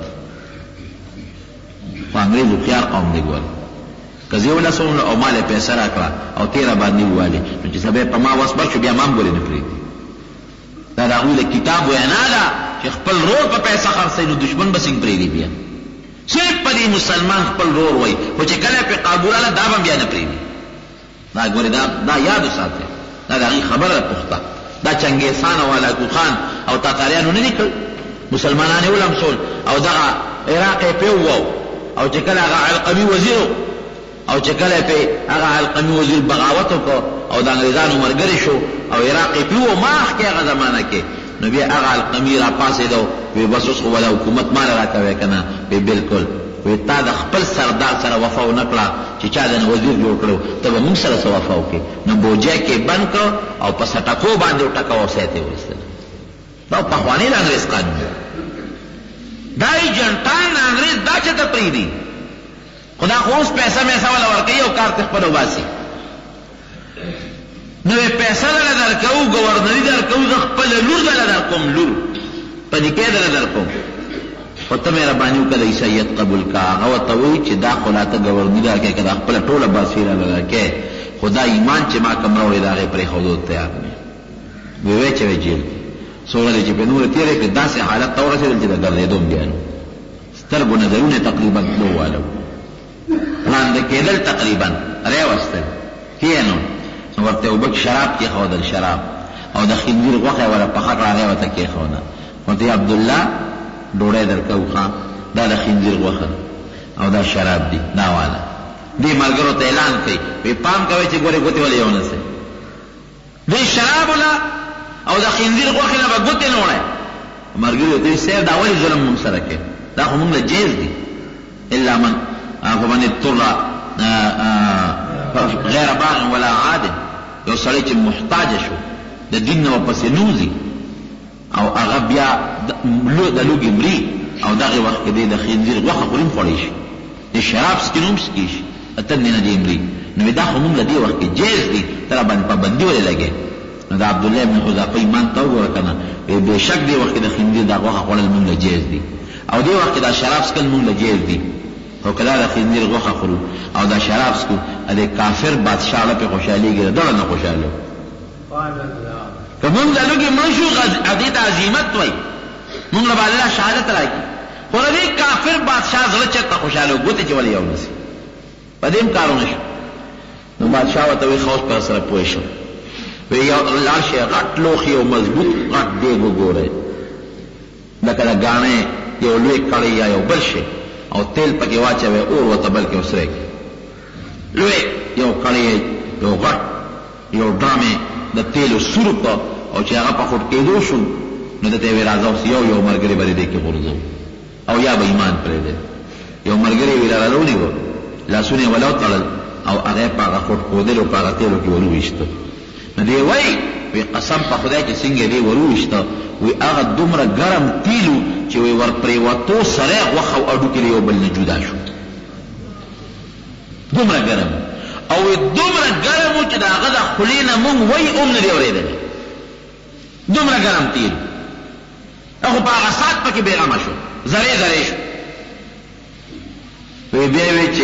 خو انګریزو خيار قوم دی ګور کزی ولا سون او مال پیسې راکړه او تیرا باندې واله نو چې سبب په ما وسبر شو بیا مام ګورې نه پری دا راغله کتاب وینا دا چې خپل رور په پیسې خرڅې نو دشمن بسنګ پری دی بیا صرف په مسلمان خپل رور وای او چې کله په قابولاله دا هم بیا نه پری دا ګورې دا یاد ساتي دا هغه خبره پخته دا چنګیزخان او علاقو خان او تاتاریانو نه نکړ مسلمانانه ولهم سول او دا عراق په وو او چې کله هغه علقمی وزیر او چې کله په هغه علقمی وزیر بغاوت وکړ او د انګریزانو مرګري شو او عراق په وو ماخ کې هغه زمانہ کې نو بیا هغه علقمی را پاسې دو وی بس اوس ولا حکومت مال راکوي کنه به بالکل وی تا د خپل سردار سره وفا ونکړه چې چا د وزیر جوړ کړو ته به موږ سره وفا وکړي نو بوجه کې بند کړ او په سټکو باندې ټکاو ساتي ورسته دا په خواني د انګریز قانون دا ایجنټان انګریز دا چې ته پریدي خدا خو اوس پیسې مې سوال ورکړي او کار ته خپل وباسي نو پیسې دل درکو گورنری درکو خپل لور دل درکوم لور پدې کې دل درکوم او ته مې رباني وکړه عیسایت قبول کا هغه ته وی چې دا خلاته گورنری درکې کړه خپل ټوله باسیره لکه خدا ایمان چې ما کوم راوړي دا غي پرې خودو تیار نه وی چې ویل سوړل چې په نور تیرې په داسې حالت تورسېدل چې دا ګرځېدوم بیان سترګو نظرونه تقریبا دوالو وړاندې کېدل تقریبا راوستل کینو نو ورته وبک شراب کې خودل شراب او د خنزیر غوخه ولا په خاطر هغه وته کې خونه ورته عبد الله ډوړې درکو خان دا د خنزیر غوخه او دا شراب دی دا والا دې ملګرو ته اعلان کړي په پام کوي چې ګوره ګوتې ولې ونه سي دې شراب ولا او د خنزیر غوخه نه ګوتې نه وړي مرګرو دې سیر دا ولې ظلم مون سره کې دا خو مونږ جیز دي الا من فمن اضطر غیر باغ ولا عاد یو سړی چې محتاج شو د دین نه پسې نوزي او هغه بیا د لوګي مري او دغه وخت کې د خنزیر غوښه خوري خوړی شي د شراب سکینوم سکیش اتن نه دی مري نو دا هم له دې وخت کې جیز دي تر باندې پابندي ولې لګي نو دا عبد الله بن حذافه ایمان ته ورکنه به شک دی وخت د خنزیر د غوښه خورل مونږ جیز دي او دې وخت دا شراب سکل مونږ جیز دي او کله د خنزیر غوښه خورو او دا شراب سکو د کافر بادشاہ له خوشاليږي دغه نه خوشاله کوم د لوګي منشو عزیت عظمت وای مونږ له الله شهادت راکې ورته کافر بادشاہ زړه چته خوشاله ګوتې چې ولې یو نسی پدیم کارونه شو نو بادشاہ وته خوښ پر سره پوه شو وی یو لاشه غټ لوخي او مضبوط غټ دی وګوره لکه غاڼه یو لوی کړی یا یو بل شي او تیل پکې واچوي اور وته بل کې وسره لوی یو کړی یو غټ یو ډرامه د تیلو سورپ او چې هغه په خټ کېدو شو نو د ته راځو یو مرګري باندې دې کې ورځو او یا به ایمان پرې دې یو مرګري ویل راولې وو لاسونه ولا تړل او هغه په هغه خټ کودل او په هغه تیلو کې ورويشته نو دی وای وی قسم په خدای چې څنګه دی ورويشته وی هغه دومره ګرم تیلو چې وی ور پرې وته سره وخه او اډو کې یو بل نه جدا شو دومره ګرم او دومره ګرم چې دا هغه د خلینا مونږ وای اوم نه دی اورېدل دومره ګرم تیل هغه په هغه سات پکې بیغمه شو زری زری شو وی بیا وی چې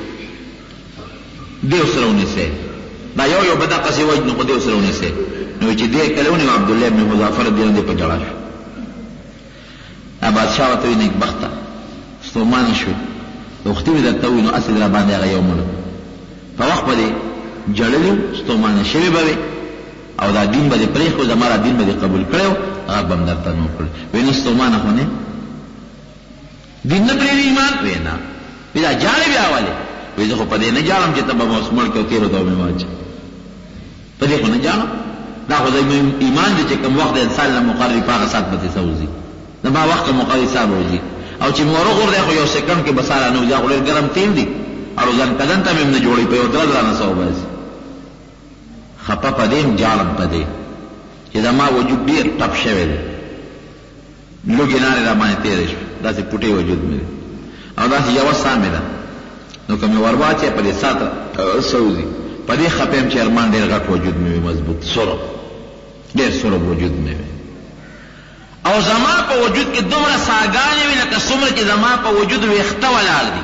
دیو سرونه سي دا یو بدا قصي وجه نو دیو سرونه سي نو چې دې کلهونه عبد الله بن مظفر دې په جړا شو ابا شاو ته نیک بخته ستومان شو وختي دې ته نو اصل را باندې هغه یو مړ په وخت باندې جړلو ستومان شوی به او دا دین باندې پرې خو زماره دین باندې قبول کړو هغه بم درته نو کړ ویني ستومان هونه دین نه پرې ایمان وینا بیا جاړي بیا والے وې زه په دې نه جاړم چې تبه مسمل کې تیرو ته مې واچ په دې خو نه جاړم دا خو د ایمان دې چې کوم وخت انسان له مقرری په هغه سات به سوزي دا ما وخت مقرری صاحب وږي او چې مورو غورځي خو یو سکند کې بساره نه وځي خو ډېر ګرم تیل دي او ځان کدن ته هم نه جوړي په یو درز رانه سو باسي خپه په دې جالم په دې چې زما وجود ډېر ټپ شوی دی لوګي نارې را باندې تېرې شوې داسې پټې وجود مې او داسې یوه ساه مې ده نو که مې ور واچوې په دې ساه ته سوځي په دې خپه یم چې ارمان ډېر غټ وجود مې وي مضبوط سرب ډېر سرب وجود مې وي او زما په وجود کې دومره ساګانې وي لکه څومره چې زما په وجود ویښته ولاړ دي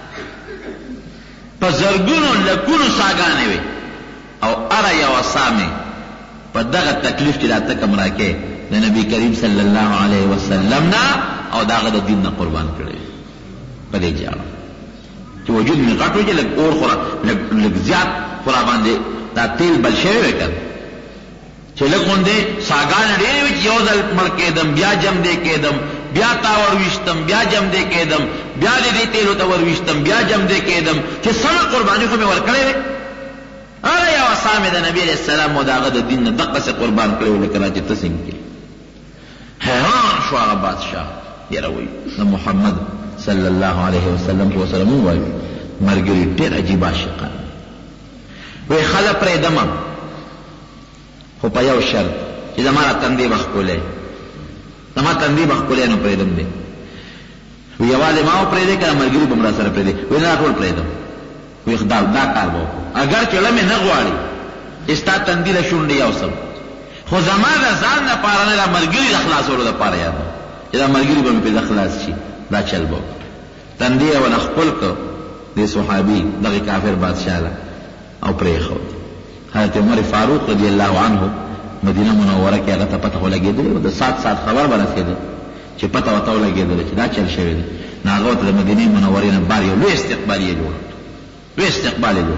په زرګونو لکونو ساګانې وي او اره یوه ساه مې په دغه تکلیف چې راته کم راکې د نبي کریم صلی الله علیه وسلم نه او د هغه د دین نه قربان کړی په دې جاړه چې وجود مې غټ وي چې لږ اور خو لږ زیات خو را باندې دا تیل بل شوی وی که چې لږ غوندې ساګانې ډېرې وي چې یو ځل مړ کېدم بیا جمدې کېدم بیا تا ورویشتم بیا جمدې کېدم بیا دې تیلو ته ورویشتم بیا جمدې کېدم چې سمه قرباني خو مې ورکړی وی هغه یوه ساه مې د نبي علیه السلام او د هغه د دین نه دقسې قربان کړی و لکه را چې ته څنګه کې حیران شو هغه بادشاه یاره وایي د محمد صلی الله علیه وسلم په ورسره مونږ وایو ملګري ډېر عجیب عاشقان وایي ښځه پرېږدمه خو په یو شرط چې زما را تندې به ښکلی زما تندې به ښکلی نو پرېږدم دی وایي یوازې ما به پرېږدی که ملګري به م را سره پرېږدي وایي نه ټول پرېږدم وایي دا کار به وکړو اگر چې له مې نه غواړي چې ستا تندي له شونډې یو څه خو زما د ځان دپاره نه دا ملګري د خلاصولو دپاره یاد چې دا ملګري به مې پرې خلاص شي دا چل به وکړو تندي یې ونه خپل کړ دې صحابي دغې کافر بادشاه له او پرېښود حضرت عمر فاروق رضی الله عنه مدینه منوره کې هغه ته پته ولګېدلې وه د سات خبر به رسېده چې پته ورته ولګېدله چې دا چل شوی دی نو هغه ورته د مدینې منورې نه بار یو لوی استقبال یې جوړ لوی استقبال یې جوړ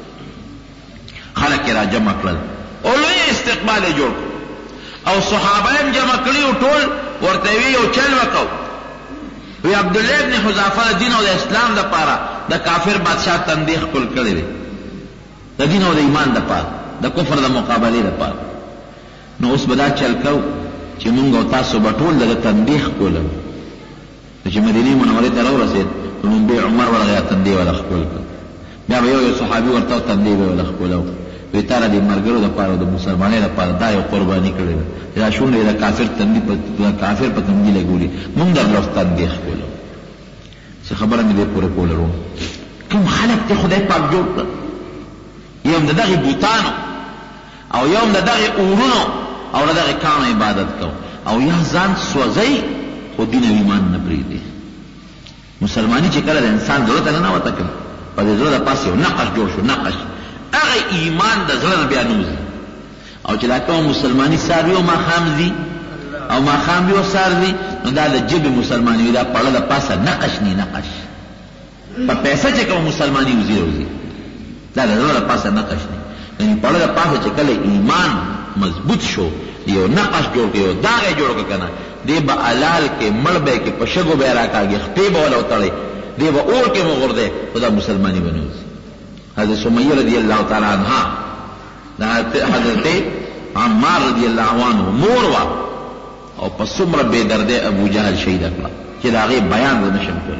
خلک یې را جمع کړل او لوی استقبال یې جوړ او صحابه یې جمع کړي او ټول ورته وی یو چل وکړو وی عبدالله ابن حذافه د دین او د اسلام دپاره د کافر بادشاه تندې ښکل کړی دی د دین او د ایمان دپاره د کفر د مقابلې دپاره نو اوس به دا چل کو چې مونږ او تاسو به ټول دغه تندې ښکولو چې مدینې منورې ته راورسېد نو بیا عمر ورغی تندې وله ښکل کړ بیا به یو صحابي ورته تندې به وله ښکولو وی تا را د ملګرو دپاره او د مسلمانۍ دپاره دا یو قرباني کړې ده چې دا شونډې د کافر په تندي لګولي مونږ درله اوس تندې ښکولو څه خبره مې دې پورې کوله روم کوم خلک دې خدای پاک جوړ کړه یو هم د دغې بوتانو او یو هم د دغې اورونو او د دغې کانو عبادت کو او یا ځان سوځئ خو دین او ایمان نه پرېږدي مسلماني چې کله د انسان زړه ته ننوته کړي په دې زړه د پاسه یو نقش جوړ شو نقش هغه ایمان د زړه نه بیا نوځي او چې دا کوم مسلماني سار وي او ماښام ځي او ماښام وي او سار ځي نو دا د ژبې مسلماني وي دا پړه د پاسه نقش نی نقش په پیسه چې کوم مسلماني وځي روځي دا د زړه د پاسه نقش نی یعنې پړه د پاسه چې کله ایمان مضبوط شو یو نقش جوړ کړي یو داغ یې جوړ کړه که نه دی به الال کې مړ به کې په شګو به یې راکاږي خپې به وله وتړی دی به اور کې مغردی خو دا مسلماني به نه وځي حضرت سمیه رضی اللہ تعالی عنہ دا حضرت عمار رضی اللہ عنہ مور وا او په څومره بې دردۍ ابو جهل شهید کړه چې د هغې بیان زه نشم کولی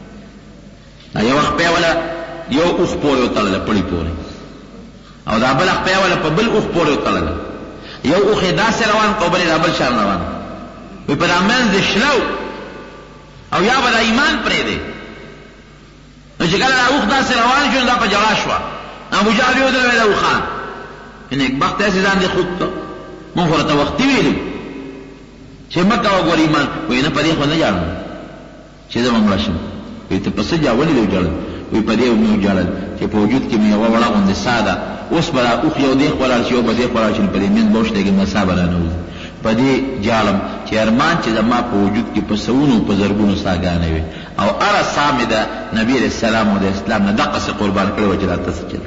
دا یوه خپۍ وله یو اوښ پورې وتړله پړي پورې او دا بله خپۍ وله په بل اوښ پورې وتړله یو اوښ یې داسې روان کړ او بل یې دا بل شان روان وی په دا منځ د شنو او یا به دا ایمان پرېږدی نو چې کله دا اوښ داسې روان شو نو دا په جړا شوه ابو جهل یې ودروی دا اوښان نیکبخت داسې ځان دې خوږ کړه مونږ خو راته وختي ویلو چې مه کوه ګوره ایمان وایي نه په دې خو نه جاړم چې زه به مړه شم وایي ته په څه جا ولې دې وجاړل وایي په دې مې وجاړل چې په وجود کې مې یوه وړه غوندې ساه ده اوس به دا اوښ یو دېخ ولاړ شي یو به دېخ ولاړ شي نو په دې منځ به وشلېږي نو ساه به رانه وځي په دې جاړم چې ارمان چې زما په وجود کې په سوونو په زرګونو ساګانې وي او هره ساه مې د نبي علیه السلام او د اسلام نه دقسې قربان کړې وه چې راته څه چل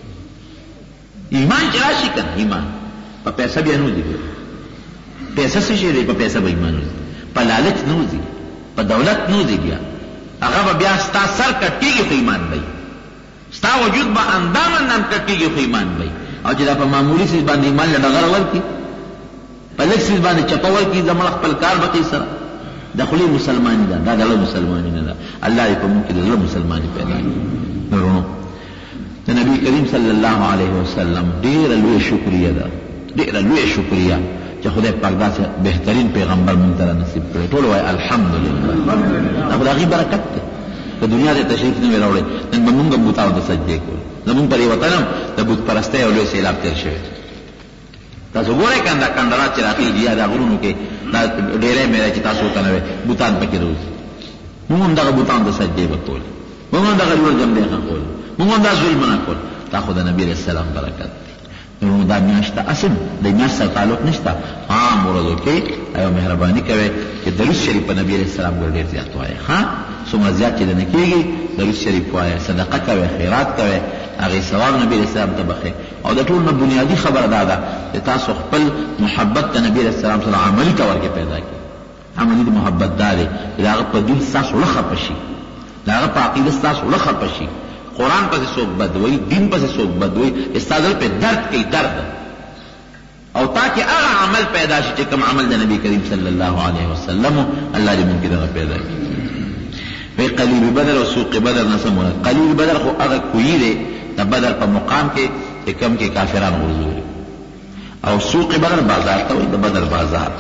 ایمان چې راشي که نه ایمان په پیسه بیا نه وځي پیسه څه شی دی په پیسه به ایمان وځي په لالچ نه وځي په دولت نه وځي بیا هغه به بیا ستا سر کټېږي خو ایمان به ستا وجود به اندام اندام کټېږي خو ایمان به او چې دا په معمولي څیز باندې ایمان له ډغره ورکړي په لږ څیز باندې چپه ورکړي زمړه خپل کار به کوي سره د خولې مسلماني ده، دا د زړه مسلماني نه ده. الله دې په موږ کې د زړه مسلماني پیدا کړي. نورونو د نبی کریم صلی الله علیه وسلم ډېره لویه شکریه ده، ډېره لویه شکریه چې خدای پاک داسې بهترین پیغمبر موږ ته نصیب کړی. ټول وایي الحمدلله. دا خو د هغې برکت دی. که دنیا ته تشریف نه وي راوړی نن به مونږ بوتانو ته سجدې کول. زمونږ په دې وطن هم د بت پرستۍ یو لوی سیلاب تېر شوی. تاسو ګورئ که دا کندرات چې راخېږي یا دا غرونو کې دا ډېری میری چې تاسو ورته نه وی بوتان پکې روزي، مونږ هم دغه بوتانو ته سجدې به کولې، مونږ هم دغه لوړ جمدې ښخول، مونږ هم دا ظلمونه کول. دا خو د نبي علیه السلام برکت دی. نو دا میاشت اسم د میاشت سره تعلق نشته. عام ورځو کې ایو مهرباني کوئ چې درود شریف په نبي علیه السلام ډېر زیات وایئ. څومره زیات چې نه کېږي درود شریف وایئ، صدقه کوئ، خیرات کوئ، هغې ثواب نبي علیه السلام ته بخئ. او د ټول نه بنیادي خبره دا ده چې تاسو خپل محبت د نبي علیه السلام سره عملي طور کې پیدا کړئ. عملي د محبت دا دی چې د هغه په دین ستاسو زړه خفه شي، د هغه په عقیده ستاسو زړه خفه شي. قرآن پسې څوک بد وایي، دین پسې څوک بد وایي، ستا زړه پې درد کوي، درد. او تاکہ هغه عمل پیدا شي چې کوم عمل د نبی کریم صلی الله علیه وسلم الله دې مونږ کې دغه پیدا کړي. وی قلیب بدر او سوق بدر نه څه مراد؟ قلیب بدر خو هغه کوهی دی د بدر په مقام کې چې کوم کې کافران غورځولي، او سوق بدر بازار ته وایي، د بدر بازار.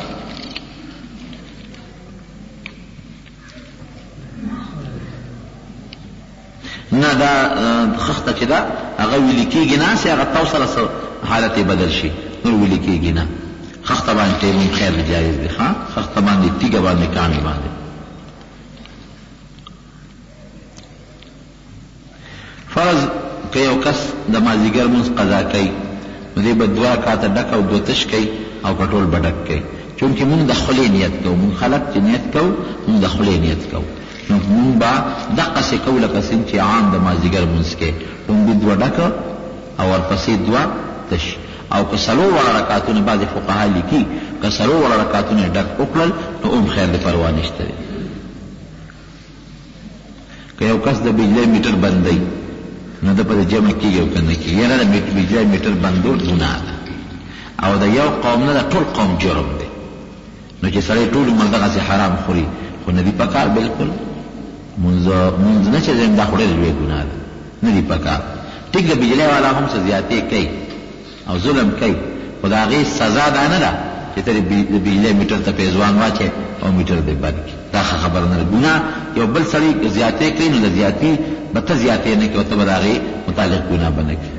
نه دا خخته چې ده هغه ویلي کېږي نه چې هغه تو سره حالت بدل شي، نور ویلي کېږي نه. خخته باندې تیمم خیر جایز دی. خخته باندې تیږه باندې کامې باندې. فرض که یو کس د مازدیګر مونځ قضا کوي نو دی به 2 رکعاته ډک او 2 تش کوي او کټول به ډک کوي، چونکې مونږ د خولې نیت کوو. مونږ خلک چې نیت کوو مونږ د خولې نیت کوو. نو مونږ به دقسې کوو لکه څنګه چې عام د مازدیګر مونځ کې لومړي 2 ډکه او ورپسې 2 تش. او که 4 رکعاتونه بعضې فقها لیکي که 4 رکعاتونه ډک وکړل نو هم خیر د پروا نشته دی. که یو کس د بجلی میټر بندوي نو د په جمع کېږي او که نه کېږي. یاره د بجلی میټر بندول ګناه ده او د یو قوم نه د ټول قوم جرم دی. نو چې سړی ټول عمر دغسې حرام خوري خو نه دي پکار بلکل. مونځ نه چې زم دا خوړل لوی ګناه ده، نه دي پکار. ټیک د بجلی والا هم څه زیاتې کوي او ظلم کوي، خو د هغې سزا دا نه ده چې ته د بجلی میټر ته پیزوان واچې او میټر دې بند کړي. دا خبره نه ده. ګناه یو بل سړی زیاتې کوي نو د زیاتې به ته زیاتې نه کوي او ته به د هغې متعلق ګناه به نه کوي.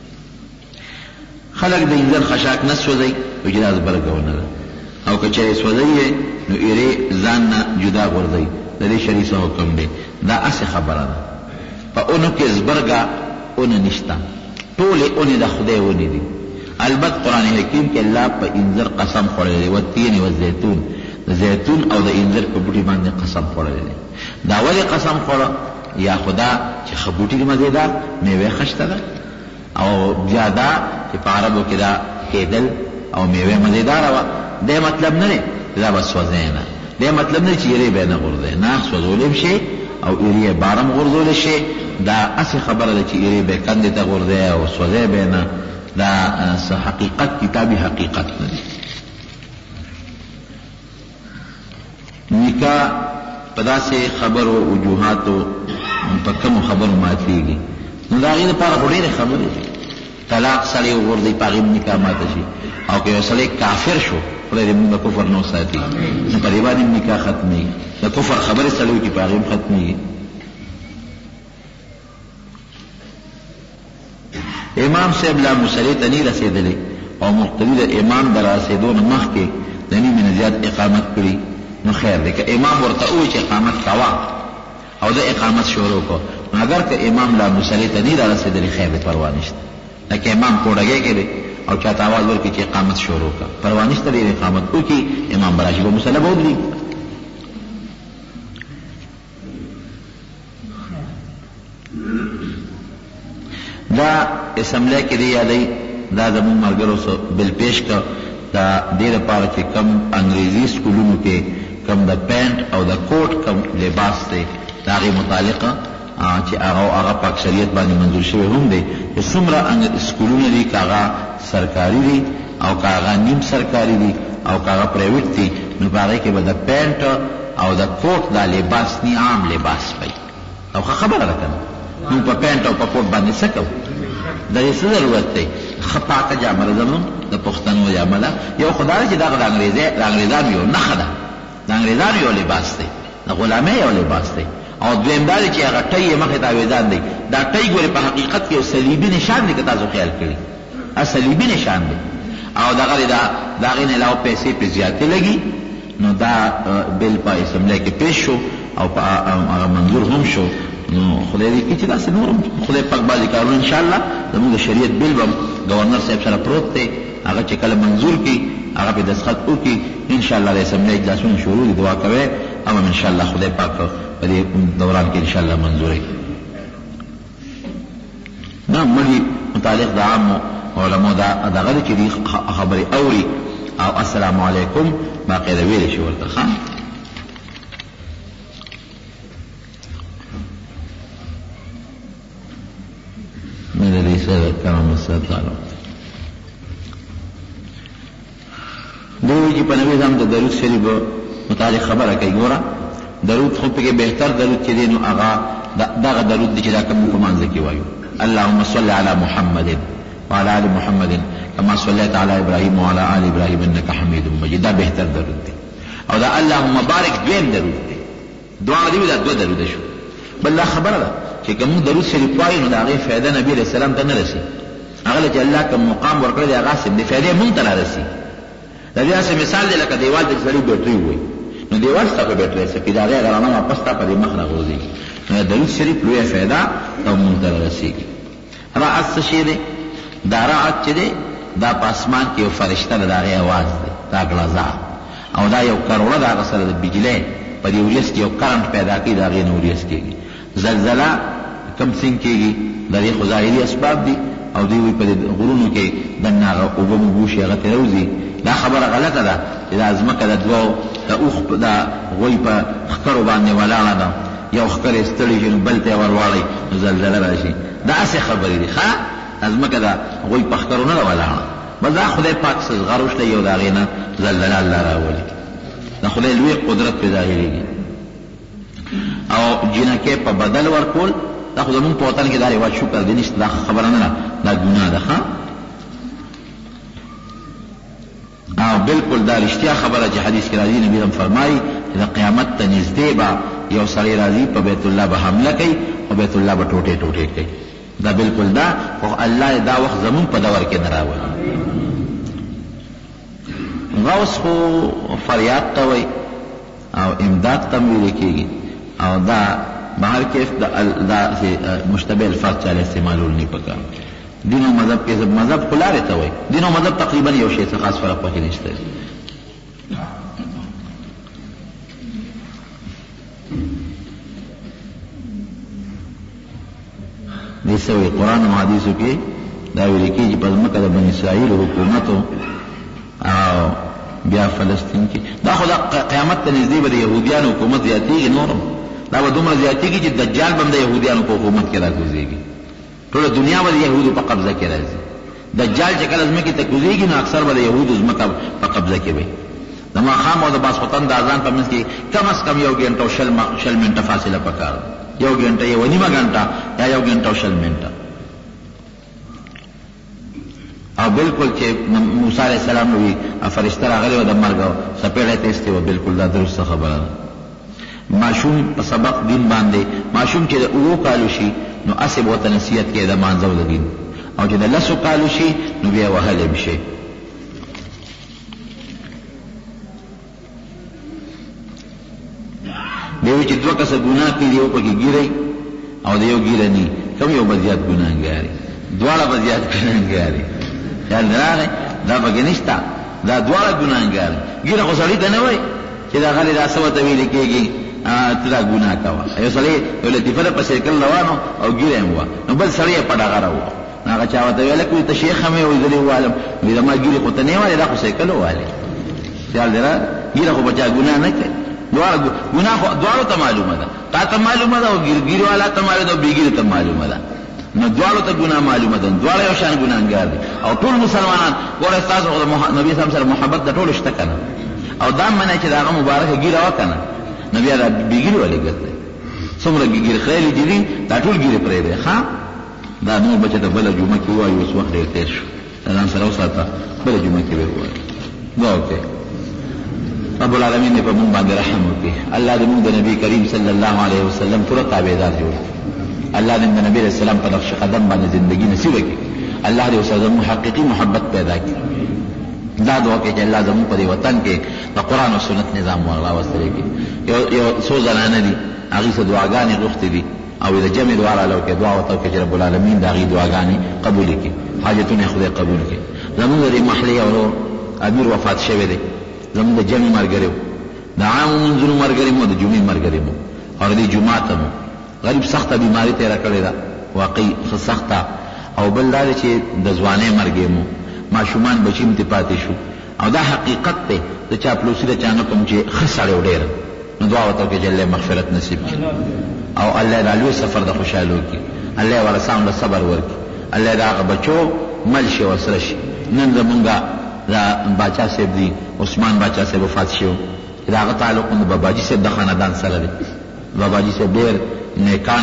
خلک د انځر خشاک نه سوځوي، وایي چې دا زبرګونه ده. او که چېرې سوځوي یې نو ایرې ځان نه جدا غورځوي. د دې شریع څه حکم دی؟ دا هسې خبره ده. په اونو کې زبرګه اونه نشته، ټولې اونې د خدای اونې دي. البته قرآن حکیم کې الله په انځر قسم خوړلی دی، والتین والزیتون، د زیتون او د انځر په بوټي باندې قسم خوړلی دی. دا ولې قسم خوړه؟ یا خدا چې ښه بوټي مزېدار میوې ښه شته ده، او بیا دا چې په عربو کې دا کېدل او میوې مزېداره وه. دی مطلب نه دی دا به سوځی نه، دی مطلب نه چې ایرې به یې نه غورځی، نه سوځولی شي او ایرې یې بارم غورځولی شي. دا اسې خبره ده چې ایرې به یې کندې ته غورځی او سوځی به یې نه. دا حقیقت کتابي حقیقت نه دی. نکاح په داسې خبرو وجوهاتو په کومو خبرو ماتېږي؟ نو د هغې دپاره خو ډېرې خبرې دي. طلاق سړی وغورځوي په هغې نکاح ماته شي، او که یو سړی کافر شو خدای دې موږ د کفر نه وساتي نو په دې باندې نکاح ختمېږي. د کفر خبرې سړی وکړي په هغې هم ختمېږي. امام صاحب لا مصلي ته نه رسېدلی او مقتدي د امام د راسېدو نه مخکې د نیمې نه زیات اقامت کړي نو خیر دی. که امام ورته ووایي چې اقامت کوه او د اقامت شروع کړو، نو اگر که امام لا مصلي ته نه را رسېدلی خیر دی، پروا نشته. لکه امام کوډګۍ کې دی او چاته آواز ورکړي چې اقامت شروع کړه، پروا نشته دی، اقامت وکړي، امام به راشي په مصلی به ودرېږي. دا اسمبلی کې دی یادوي، دا زموږ ملګرو څه بل پیش کړ دا دې لپاره چې کم انګریزي سکولونو کې کم د پینټ او د کوټ کم لباس دی د هغې متعلقه چې هغه په اکثریت باندې منظور شوی هم دی چې څومره سکولونه دي، که هغه سرکاري دي او که هغه نیم سرکاري دي او که هغه پرایویټ دي، نو په هغې کې به د پینټ او د کوټ دا لباس نی عام لباس وي او خبره ده کنه نو په پینټ او په کوټ باندې څه کوو د دې څه ضرورت دی ښه پاکه جامه ده زموږ د پښتنو جامه ده یو خدای چې دغه د انګریزانو یو نښه ده د انګریزانو یو لباس دی د غلامۍ یو لباس دی او دویم دا دی چې هغه ټی یې مخې ته اویزان دی دا ټی ګورې په حقیقت کې یو صلیبي نشان دی که تاسو خیال کړي صلیبي نشان دی او دغه د هغې نه علاوه پیسې پرې زیاتې لګي نو دا بل په اسمبلی کې پیش شو او په هغه منظور هم شو نو خدای دې کړي چې داسې نور هم خدای پاک بعضې کارونه انشاءالله زموږ د شریعت بل به ګورنر صاحب سره پروت دی هغه چې کله منظور کړي هغه پې دستخط وکړي انشاءالله د اسمبلی اجلاسونه شروع دي دعا کوئ اما انشاءالله خدای پاک په دې دوران کې انشاءالله منظوري نه مړي متعلق د عامو علماء دغه دی چې دې خبرې اوري او السلام علیکم باقاعده ویلی شي ورته ښه مدري سره کرام السلام دوی چې په نبی اسلام د درود شریف متعلق خبره کوي ګوره درود خو پکې بهتر درود چې دی نو هغه دغه درود دی چې دا کوم په مانځ کې وایو اللهم صل على محمد وعلى آل محمد كما صليت على إبراهيم وعلى آل إبراهيم إنك حميد مجيد دا بهتر درود دی او دا اللهم بارك دویم درود دی دعا دی دا دو درود شو بل لا خبره ده چې کوم درود شریف وایو نو دا غي فائدہ نبی علیہ السلام ته نه رسي هغه چې الله کوم مقام ورکړي دی هغه سم دی فائدہ مونږ ته نه رسي دا بیا څه مثال دی لکه دیوال د سړي بیټري وي نو دیوال څخه بیټري سپي دا غیر رانه واپس تا په مخ نه غوځي نو درود شریف لوی فائدہ او مونږ ته رسیږي رأس څه شی دی دا رعد چې دی دا په اسمان کې یو فرشته ده د هغې اواز دی دا غلظه او دا یو کروړه د هغه سره د بجلۍ په دې وریځ کې یو کرنټ پیدا کوي د هغې نه وریځ کېږي زلزله کم سین کېږي د دې خو ظاهري اسباب دي او دوی وایي په دې غرونو کې دننه هغه اوبه موبوشي هغه ترې راوځي دا خبره غلطه ده چې دا ځمکه د دوو د اوښ د غوی په ښکرو باندې ولاړه ده یو ښکر یې ستړی شي نو بل ته یې ورواړئ نو زلزله راشي دا هسې خبرې دي ښه ازمکه دا غوی پخکرو نه ولاړه بس دا خدای پاک څه غروش دی یو د هغې نه زلزله الله راولي دا خدای لوی قدرت پرې ظاهرېږي او جنکې په بدل ورکول دا خو زمونږ په وطن کې دا رواج شکر دی نشته دا خبره نه ده دا ګناه ده ښه او بالکل دا رښتیا خبره چې حدیث کې راځي نبي هم فرمایي چې د قیامت ته نږدې به یو سړی راځي په بیت الله به حمله کوي او بیت الله به ټوټې ټوټې کوي دا بالکل دا خو الله دا وخت زمون په دور کې نه راولي غوث خو فریاد ته وایي او امداد ته ویل کېږي او دا بهر کیف دا مشتبه الفاظ چاله استعمالول نه پکار دین او مذهب کې مذهب خو لارې ته وایي دین او مذهب تقریبا یو شی څه خاص فرق پکې نشته دیسوی قرآن و حدیثو کې دا ویل کېږي په ځمکه د بني اسرائیل حکومت او بیا فلسطین کې دا خو د قیامت ته نږدې به د یهودیانو حکومت زیاتېږي نورم دا به دومره زیاتېږي چې دجال به هم د یهودیانو په حکومت کې راکوزېږي ټوله دنیا به د یهودو په قبضه کې راځي دجال چې کله ځمکې ته کوزېږي نو اکثر به د یهودو ځمکه په قبضه کې وي د ماښام او د ماسخوتن د اذان په منځ کې کم از کم 1 غنټه او 1 منټه فاصله پکار 1 غنټه 1.5 غنټه یا 1 غنټه او 1 منټه او بالکل چې موسی علیہ السلام وی فرشتہ راغلی و د مرګ سپېړې تېستې و بالکل دا درسته خبره ده ماشوم په سبق دین باندې ماشوم چې د 2 کالو شي نو اسې به ورته نصیحت کوي د مانځو د دین او چې د 10 کالو شي نو بیا وهلی به شي دیوی چې 2 کسه ګناه کوي یو پکې ګیرئ او د یو ګیره نی کوم یو به زیات ګناهګاري دواړه به زیات ګناهګاري خیال راغی دا پکې نشته دا دواړه ګناهګار ګیره خو سړي ته نه وایي چې دا غلی دا څه ورته ویل کېږي ته دا ګناه کوه یو سړی یو لطیفه ده په سایکل روان او ګیره یې وه نو بل سړی یې په ډغره وه نو هغه چا ورته ویل ته شیخ هم یې وایي زه دې ووالم وایي زما ګیرې خو ته نه والې دا خو سایکل ووالې خیال دی را ګیره خو به چا ګناه نه کوي ګناه خو دواړو ته معلومه ده تا ته معلومه ده او ګیرو والا ته معلومه ده او بېګیرو ته معلومه ده نو دواړو ته ګناه معلومه ده دواړه یو شان ګناهګار دي او ټول مسلمانان ګوره ستاسو نبي صلی الله علیه وسلم محبت د ټولو شته که نه او دا منه چې د هغه مبارکه ګیره وه که نه نو بیا دا بېګیرې ولې ګرځئ څومره ګیګیر خیالي دي دي دا ټول ګیرې پرېږدئ ښه دا نور بچه ته بله جمعه کې ووایي اوس وخت ډېر تېر شو دا ځان سره وساته بله جمعه کې به ووایي دعا وکړئ رب العالمین دې په مونږ باندې رحم وکړي الله دې مونږ د نبي کریم صلی الله علیه وسلم پوره تابعدار جوړ کړي الله دې د نبي علیه السلام په نقش قدم باندې زندگی نصیبه کړي الله دې ورسره زموږ حقیقي محبت پیدا کړي دا دعا کوي چې الله زموږ په دې وطن کې د قرآن او سنت نظام راوستلی کړي یو څو زنانه دي هغې څه دعاګانې غوښتې دي او د جمع دعا راله وکړي دعا ورته وکړي چې رب العالمین د هغې دعاګانې قبولې کړي حاجتونه یې خدای قبول کړي زموږ د دې محلې ورور امیر وفات شوی دی زموږ د جمع ملګری و د عامو منځونو ملګری مو د جمعې ملګری مو او د دې جومات مو غریب سخته بیماري تېره کړې ده واقعي ښه سخته او بل دا دی چې د ځوانۍ مرګ مو ماشومان بچي م ترې پاتې شو او دا حقیقت دی د چاپلوسي د چا نه کوم چې ښه سړی و ډېر نو دعا ورته وکړي چې الله مغفرت نصیب کړي او الله دا لوی سفر د خوشحالو کړي الله ورسان له صبر ورکړي الله د هغه بچو مل شي ورسره شي نن زمونږ دا باچا صاحب دی عثمان باچا صاحب وفات شو د هغه تعلق د باباجي صاحب د خاندان سره دی باباجي صاحب ډېر نیکان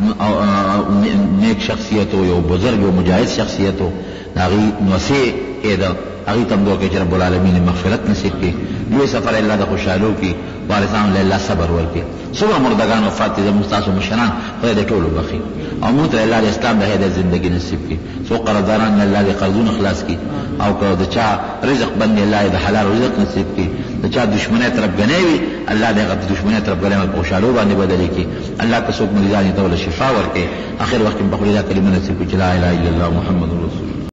نیک شخصیت و یو بزرگ و مجاهد شخصیت و د هغې نوسې کېده هغې ته هم دعا کوي چې رب العالمین مغفرت نصیب کړي لوی سفر الله د خوشحالو کړي وارثانو له الله صبر ورکړي څومره مردگان وفات دي زموږ ستاسو مشران خدای د ټولو بخي او موږ ته الله د اسلام د هدایت زندګي نصیب کړي څو قرضداران له الله د قرضونو خلاص کړي او که د چا رزق بندي الله د حلال رزق نصیب کړي د چا دشمنۍ طرفګنۍ وي الله د هغه د دشمنۍ طرفګنۍ په خوشحالو باندې بدلې کړي الله که څوک مریضان یې ته له شفا ورکړي اخر وخت کې په خپل کلمه نصیب کړي چې لا اله الا الله محمد رسول